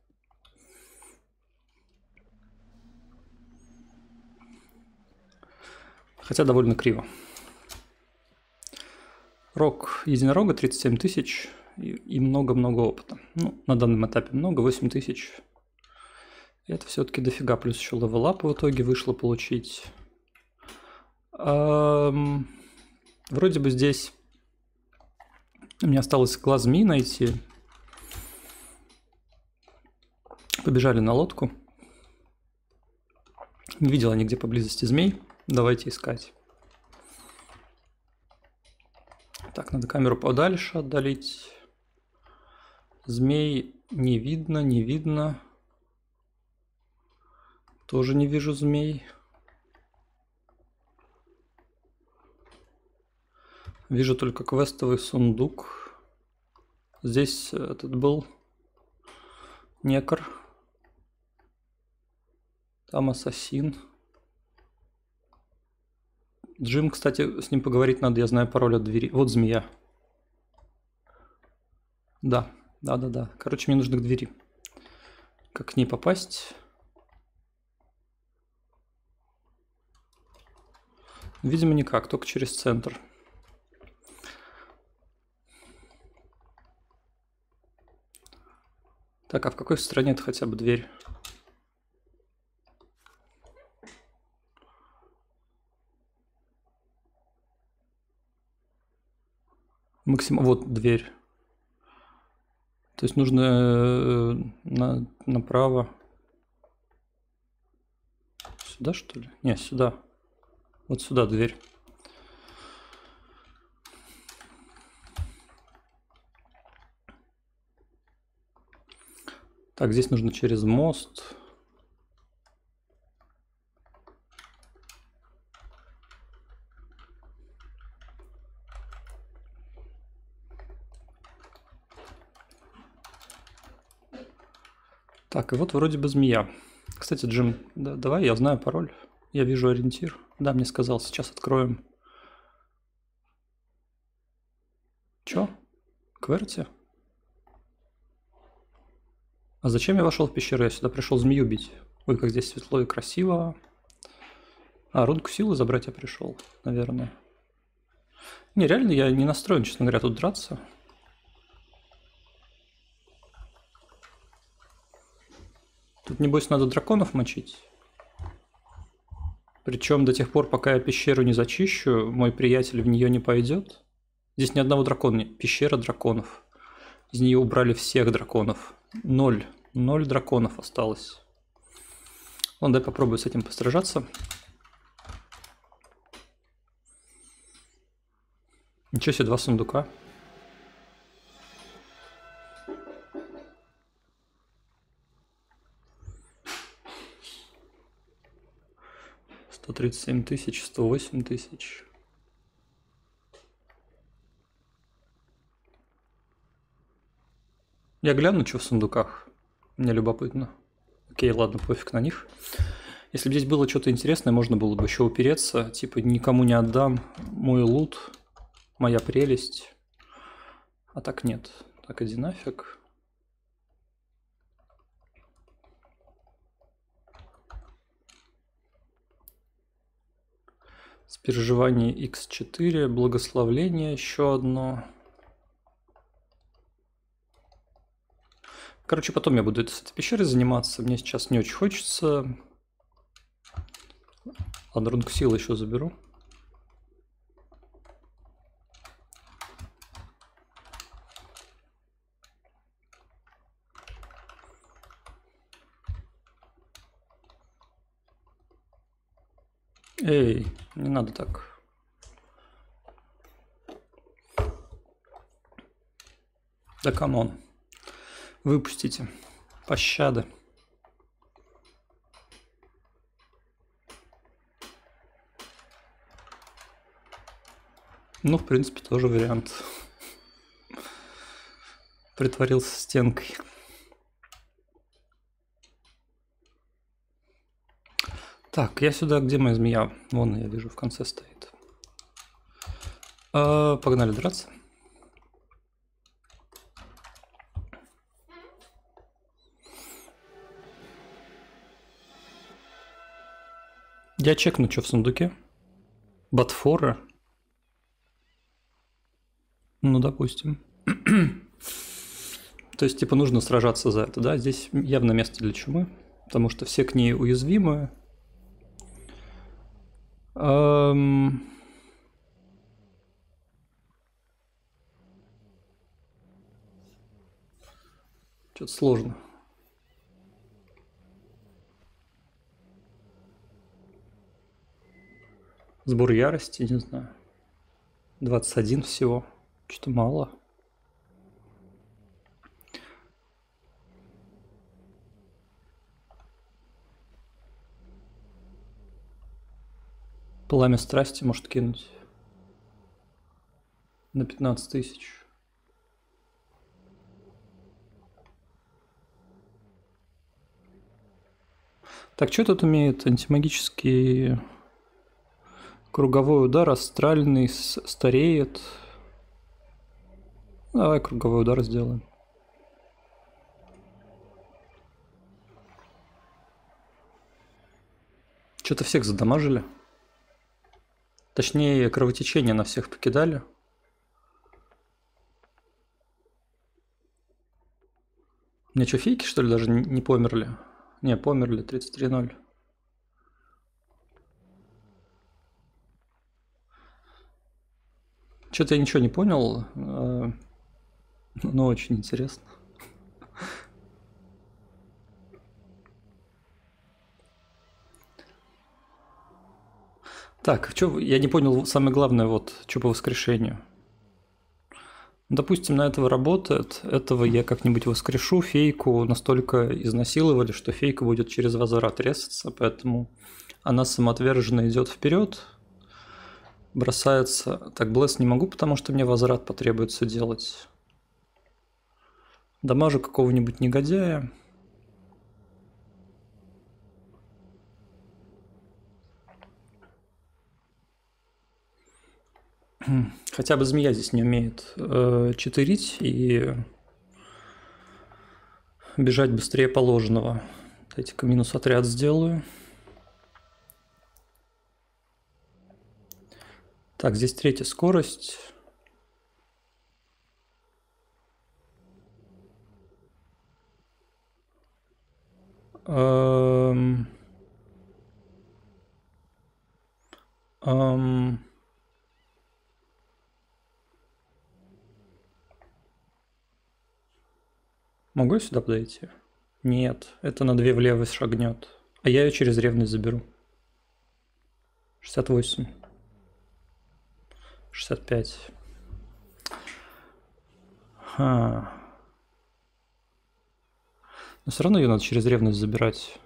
Хотя довольно криво. Рог единорога тридцать семь тысяч и много-много опыта. Ну, на данном этапе много, восемь тысяч. Это все-таки дофига. Плюс еще левелап в итоге вышло получить. Эм, вроде бы здесь мне осталось глаз Ми найти. Побежали на лодку. Не видела нигде поблизости змей. Давайте искать. Так, надо камеру подальше отдалить. Змей не видно, не видно. Тоже не вижу змей. Вижу только квестовый сундук. Здесь этот был некр. Там ассасин. Джим, кстати, с ним поговорить надо, я знаю пароль от двери. Вот змея. Да, да-да-да. Короче, мне нужно к двери. Как к ней попасть? Видимо, никак, только через центр. Так, а в какой стране это хотя бы дверь? Максим... Вот дверь. То есть нужно э, на... направо. Сюда, что ли? Не, сюда. Вот сюда дверь. Так, здесь нужно через мост. Так, и вот вроде бы змея. Кстати, Джим, да, давай, я знаю пароль. Я вижу ориентир. Да, мне сказал, сейчас откроем. Чё? Кверти? А зачем я вошел в пещеру? Я сюда пришел змею бить. Ой, как здесь светло и красиво. А, рунку силы забрать я пришел, наверное. Не, реально я не настроен, честно говоря, тут драться. Тут, небось, надо драконов мочить. Причем до тех пор, пока я пещеру не зачищу, мой приятель в нее не пойдет. Здесь ни одного дракона нет. Пещера драконов. Из нее убрали всех драконов. Ноль. Ноль драконов осталось. Ладно, дай попробую с этим постражаться. Ничего себе, два сундука. сто тридцать семь тысяч, сто восемь тысяч. Я гляну, что в сундуках. Мне любопытно. Окей, ладно, пофиг на них. Если бы здесь было что-то интересное, можно было бы еще упереться. Типа, никому не отдам мой лут, моя прелесть. А так нет. Так, иди нафиг. С переживания икс четыре, благословление еще одно. Короче, потом я буду с этой пещерой заниматься. Мне сейчас не очень хочется. Ладно, рунку силы еще заберу. Эй, не надо так. Да камон. Выпустите. Пощады. Ну, в принципе, тоже вариант. Притворился стенкой. Так, я сюда, где моя змея? Вон, я вижу, в конце стоит. А, погнали драться. Я чекну, что в сундуке. Ботфоры. Ну, допустим. То есть, типа, нужно сражаться за это, да? Здесь явно место для чумы, потому что все к ней уязвимы. Эм... Что-то сложно. Сбор ярости, не знаю. двадцать один всего. Что-то мало. Пламя страсти может кинуть. На пятнадцать тысяч. Так, что тут умеет? Антимагический круговой удар, астральный стареет. Давай круговой удар сделаем. Что-то всех задамажили. Точнее, кровотечение на всех покидали. У меня что, фейки, что ли, даже не померли? Не, померли, тридцать три ноль. Что-то я ничего не понял, но очень интересно. Так, что, я не понял, самое главное, вот, что по воскрешению. Допустим, на этого работает, этого я как-нибудь воскрешу, фейку настолько изнасиловали, что фейка будет через возврат резаться, поэтому она самоотверженно идет вперед, бросается. Так, блесс не могу, потому что мне возврат потребуется делать. Дамажу какого-нибудь негодяя. Хотя бы змея здесь не умеет э, читерить и бежать быстрее положенного. Дайте-ка минус отряд сделаю. Так, здесь третья скорость. Эм... Эм... Могу я сюда подойти? Нет, это на две влево шагнет. А я ее через ревность заберу. шестьдесят восемь. шестьдесят пять. Ха. Но все равно ее надо через ревность забирать.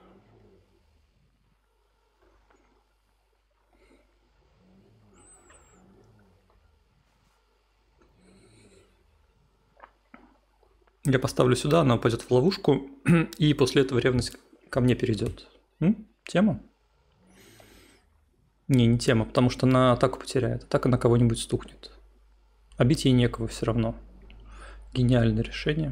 Я поставлю сюда, она упадет в ловушку, и после этого ревность ко мне перейдет. М? Тема? Не, не тема, потому что на атаку потеряет. Атака на кого-нибудь стукнет. А бить ей некого все равно. Гениальное решение.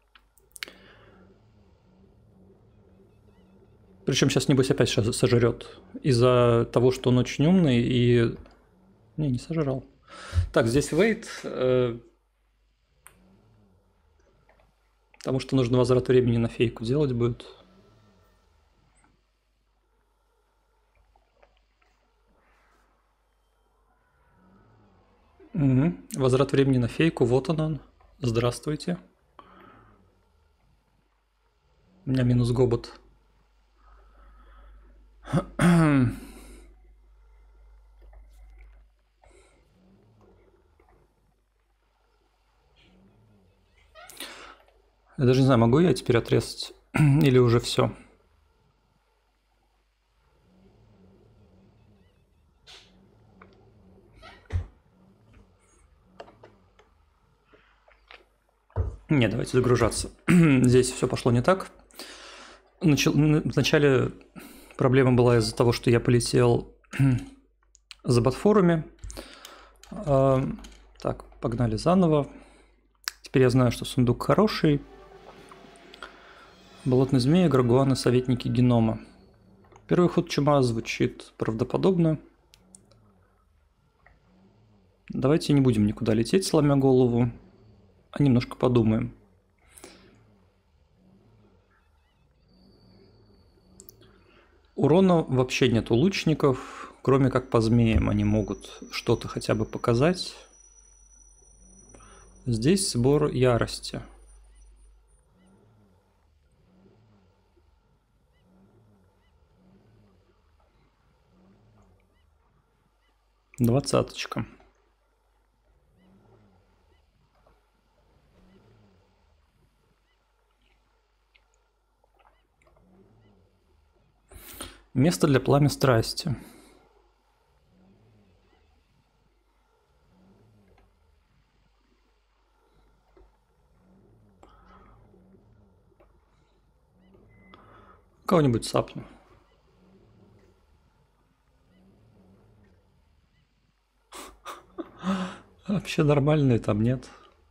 Причем сейчас, небось, опять сейчас сожрет. Из-за того, что он очень умный и... Не, не сожрал. Так, здесь wait. Э... Потому что нужно возврат времени на фейку делать будет. Угу. Возврат времени на фейку. Вот он он. Здравствуйте. У меня минус гобот. Я даже не знаю, могу я теперь отрезать или уже все. Не, давайте загружаться. Здесь все пошло не так. Начал... Вначале проблема была из-за того, что я полетел за ботфорами. Так, погнали заново. Теперь я знаю, что сундук хороший. Болотный змей, Гаргуаны, советники генома. Первый ход чума звучит правдоподобно. Давайте не будем никуда лететь, сломя голову, а немножко подумаем. Урона вообще нет у лучников, кроме как по змеям они могут что-то хотя бы показать. Здесь сбор ярости. Двадцаточка. Место для пламя страсти. Кого-нибудь сапну. Вообще нормальные там нет.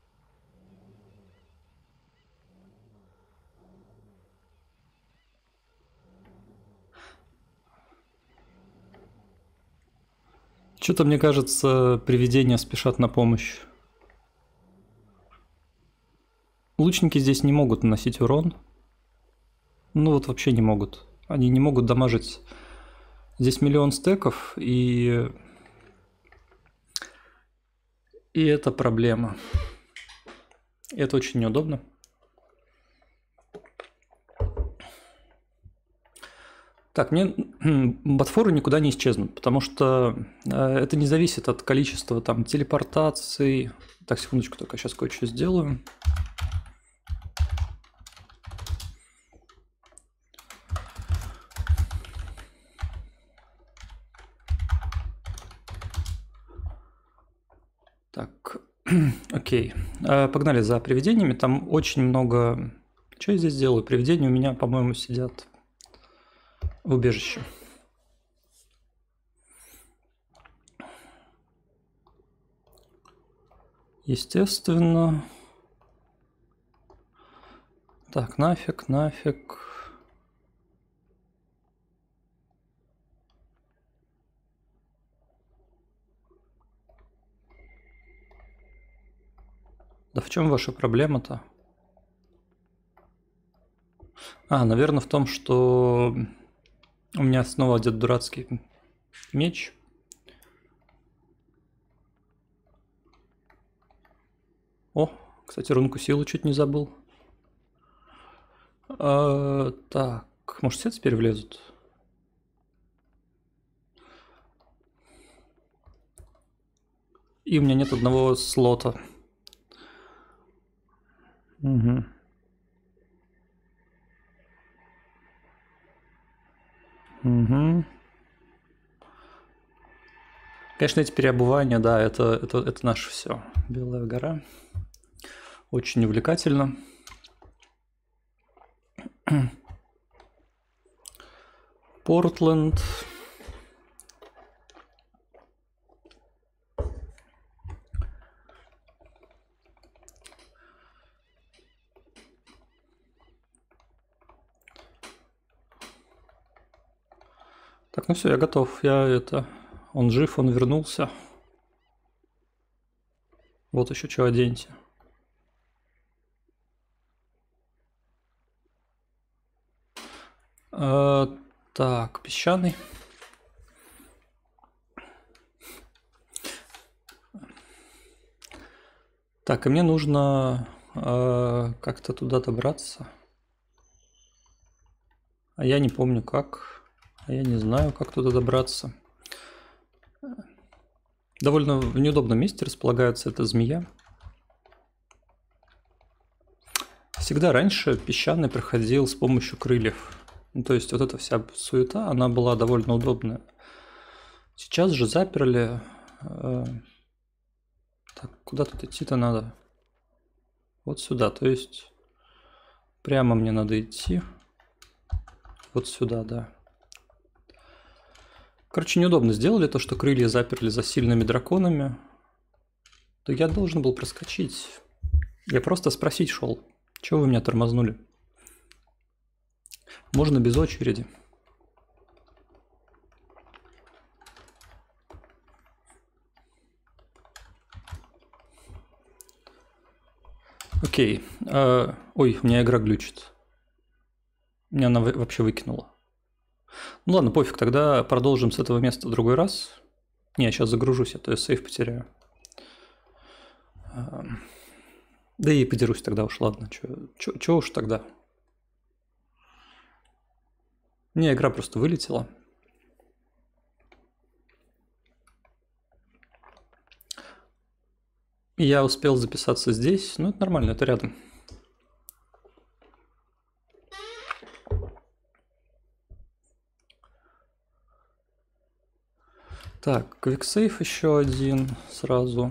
Что-то, мне кажется, привидения спешат на помощь. Лучники здесь не могут наносить урон. Ну вот вообще не могут. Они не могут дамажить. Здесь миллион стеков, и... И это проблема. И это очень неудобно. Так, мне ботфоры никуда не исчезнут, потому что э, это не зависит от количества там телепортаций. Так, секундочку, только сейчас кое-что сделаю. Так, окей. Э, погнали за привидениями. Там очень много... Что я здесь делаю? Привидения у меня, по-моему, сидят в убежище. Естественно. Так, нафиг, нафиг. Да в чем ваша проблема-то? А, наверное, в том, что у меня снова один дурацкий меч. О, кстати, рунку силы чуть не забыл. А, так, может, все теперь влезут? И у меня нет одного слота. Угу. Угу. Конечно, эти переобувания, да, это, это, это наше все. Белая гора. Очень увлекательно. Портленд. Так, ну все, я готов. Я это... Он жив, он вернулся. Вот еще что оденьте. А, так, песчаный. Так, и мне нужно э, как-то туда добраться. А я не помню как. А я не знаю, как туда добраться. Довольно в неудобном месте располагается эта змея. Всегда раньше песчаный проходил с помощью крыльев. Ну, то есть вот эта вся суета, она была довольно удобная. Сейчас же заперли. Э, так, куда тут идти-то надо? Вот сюда, то есть прямо мне надо идти. Вот сюда, да. Короче, неудобно сделали то, что крылья заперли за сильными драконами. Да я должен был проскочить. Я просто спросить шел. Чего вы меня тормознули? Можно без очереди. Окей. А, ой, у меня игра глючит. Меня она вообще выкинула. Ну ладно, пофиг, тогда продолжим с этого места в другой раз. Не, я сейчас загружусь, а то я сейв потеряю. Да и подерусь тогда уж, ладно. Чё уж тогда? Не, игра просто вылетела. И я успел записаться здесь. Ну, это нормально, это рядом. Так, квиксейв еще один сразу.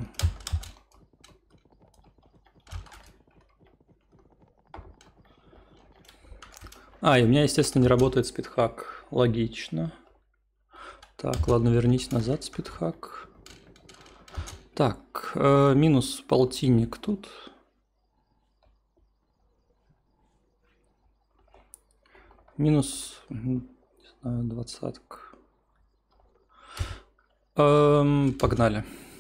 А, и у меня, естественно, не работает спидхак. Логично. Так, ладно, вернись назад, спидхак. Так, э, минус полтинник тут. Минус, не знаю, двадцаток. Эм, погнали.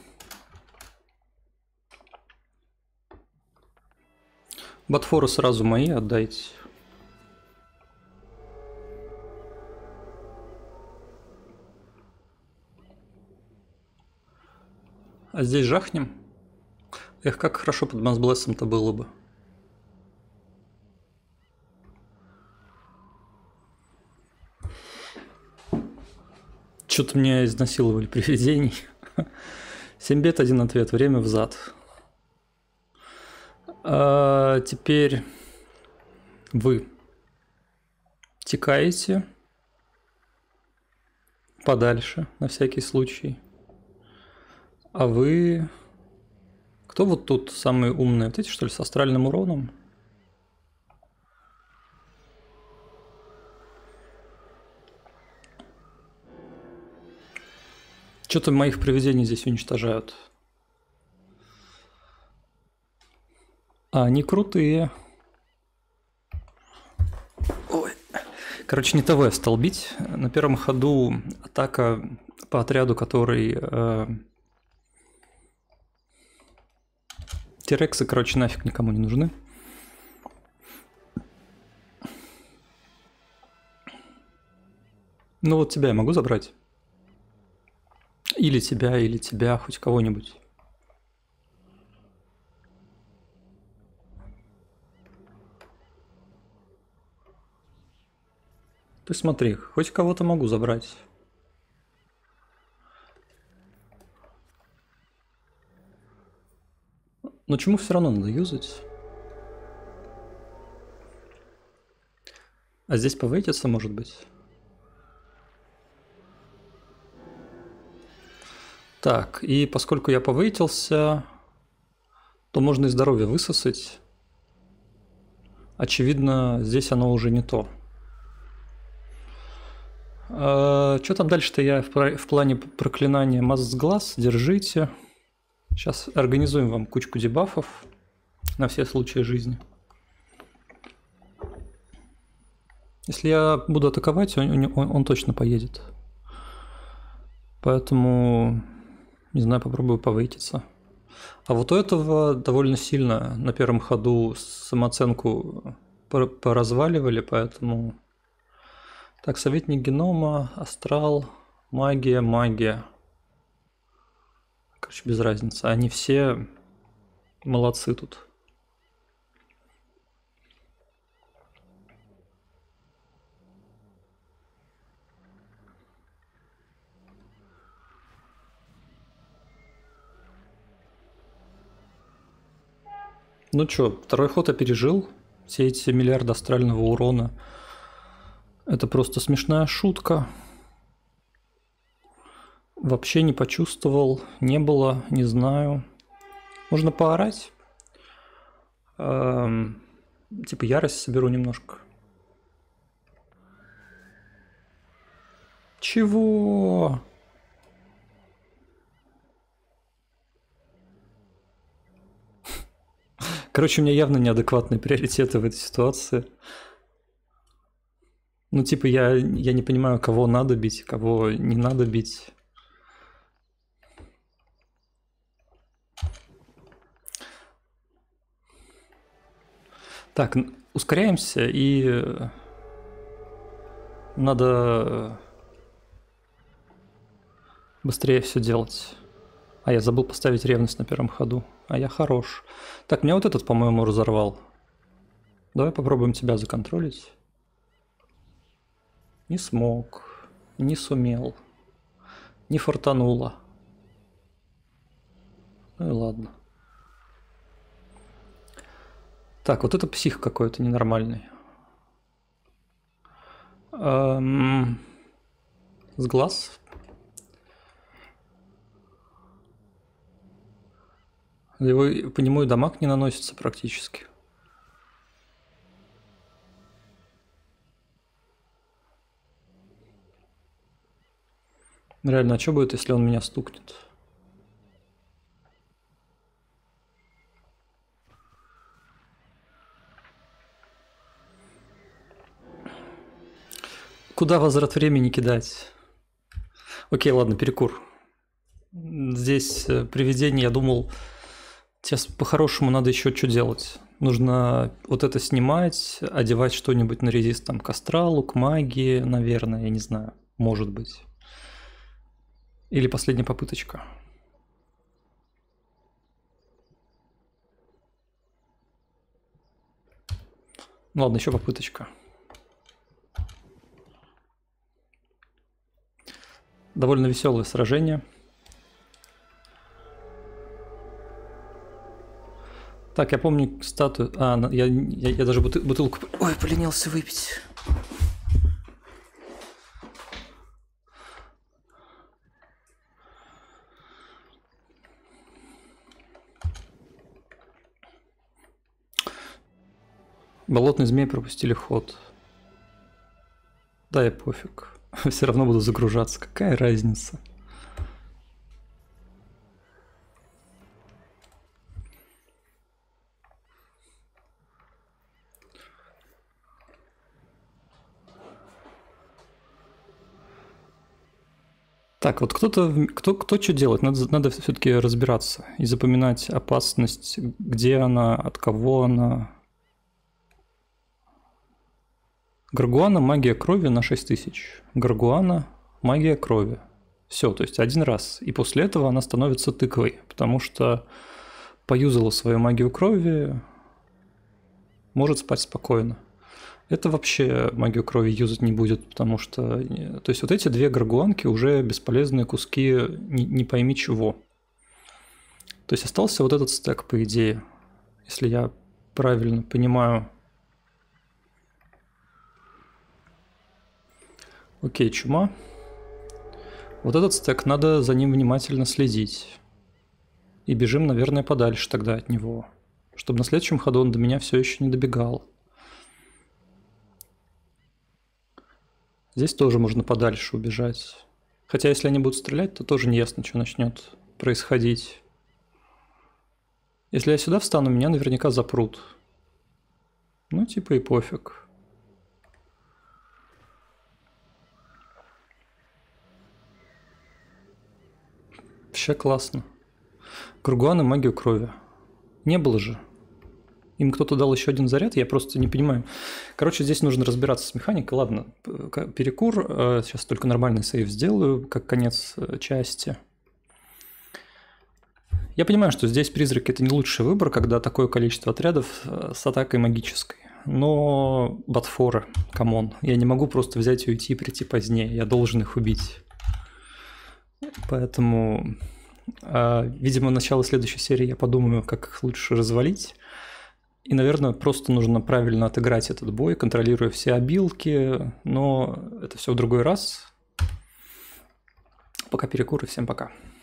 Ботфоры сразу мои отдайте. А здесь жахнем? Эх, как хорошо под Масблессом-то было бы. Что-то меня изнасиловали привидений. семь бед, один ответ. Время взад. А теперь вы текаете подальше, на всякий случай. А вы... Кто вот тут самый умный? Вот эти, что ли, с астральным уроном? Что-то моих привидений здесь уничтожают. А они крутые. Ой. Короче, не того я стал бить. На первом ходу атака по отряду, который... Э... Терексы, короче, нафиг никому не нужны. Ну вот тебя я могу забрать? Или тебя, или тебя, хоть кого-нибудь. Ты смотри, хоть кого-то могу забрать. Но чему все равно надо юзать? А здесь повейтиться, может быть? Так, и поскольку я повейтился, то можно и здоровье высосать. Очевидно, здесь оно уже не то. А, что там дальше-то я в, в плане проклинания масс с глаз? Держите. Сейчас организуем вам кучку дебафов на все случаи жизни. Если я буду атаковать, он, он, он точно поедет. Поэтому, не знаю, попробую повейтиться. А вот у этого довольно сильно на первом ходу самооценку поразваливали, поэтому... Так, советник генома, астрал, магия, магия. Короче, без разницы. Они все молодцы тут. Ну чё, второй ход я пережил. Все эти миллиарды астрального урона. Это просто смешная шутка. Вообще не почувствовал, не было, не знаю. Можно поорать. Эм, типа ярость соберу немножко. Чего? Короче, у меня явно неадекватные приоритеты в этой ситуации. Ну, типа, я, я не понимаю, кого надо бить, кого не надо бить. Так, ускоряемся, и надо быстрее все делать. А я забыл поставить ревность на первом ходу. А я хорош. Так, меня вот этот, по-моему, разорвал. Давай попробуем тебя законтролить. Не смог, не сумел, не фартануло. Ну и ладно. Так, вот это псих какой-то ненормальный. Эм, с глаз. Его, по нему и дамаг не наносится практически. Реально, а что будет, если он меня стукнет? Куда возврат времени кидать? Окей, ладно, перекур. Здесь привидение, я думал, сейчас по-хорошему надо еще что делать. Нужно вот это снимать, одевать что-нибудь на резист там, к астралу, к магии, наверное, я не знаю, может быть. Или последняя попыточка. Ну ладно, еще попыточка. Довольно веселое сражение. Так, я помню статую... А, я, я, я даже бутыл, бутылку... Ой, поленился выпить. Болотный змей пропустили ход. Да, и пофиг. Все равно буду загружаться. Какая разница? Так, вот кто-то, кто, кто что делает? Надо, надо все-таки разбираться и запоминать опасность, где она, от кого она. Гаргуана, магия крови на шесть тысяч. Гаргуана, магия крови. Все, то есть один раз. И после этого она становится тыквой, потому что поюзала свою магию крови, может спать спокойно. Это вообще магию крови юзать не будет, потому что... То есть вот эти две гаргуанки уже бесполезные куски не, не пойми чего. То есть остался вот этот стек, по идее, если я правильно понимаю. Окей, чума. Вот этот стек, надо за ним внимательно следить. И бежим, наверное, подальше тогда от него, чтобы на следующем ходу он до меня все еще не добегал. Здесь тоже можно подальше убежать. Хотя если они будут стрелять, то тоже не ясно, что начнет происходить. Если я сюда встану, меня наверняка запрут. Ну, типа и пофиг. Вообще классно. Гаргуан и магию крови. Не было же. Им кто-то дал еще один заряд, я просто не понимаю. Короче, здесь нужно разбираться с механикой. Ладно, перекур. Сейчас только нормальный сейв сделаю, как конец части. Я понимаю, что здесь призраки – это не лучший выбор, когда такое количество отрядов с атакой магической. Но ботфоры, камон. Я не могу просто взять и уйти и прийти позднее. Я должен их убить. Поэтому, видимо, начало следующей серии я подумаю, как их лучше развалить. И, наверное, просто нужно правильно отыграть этот бой, контролируя все обилки, но это все в другой раз. Пока перекур и всем пока.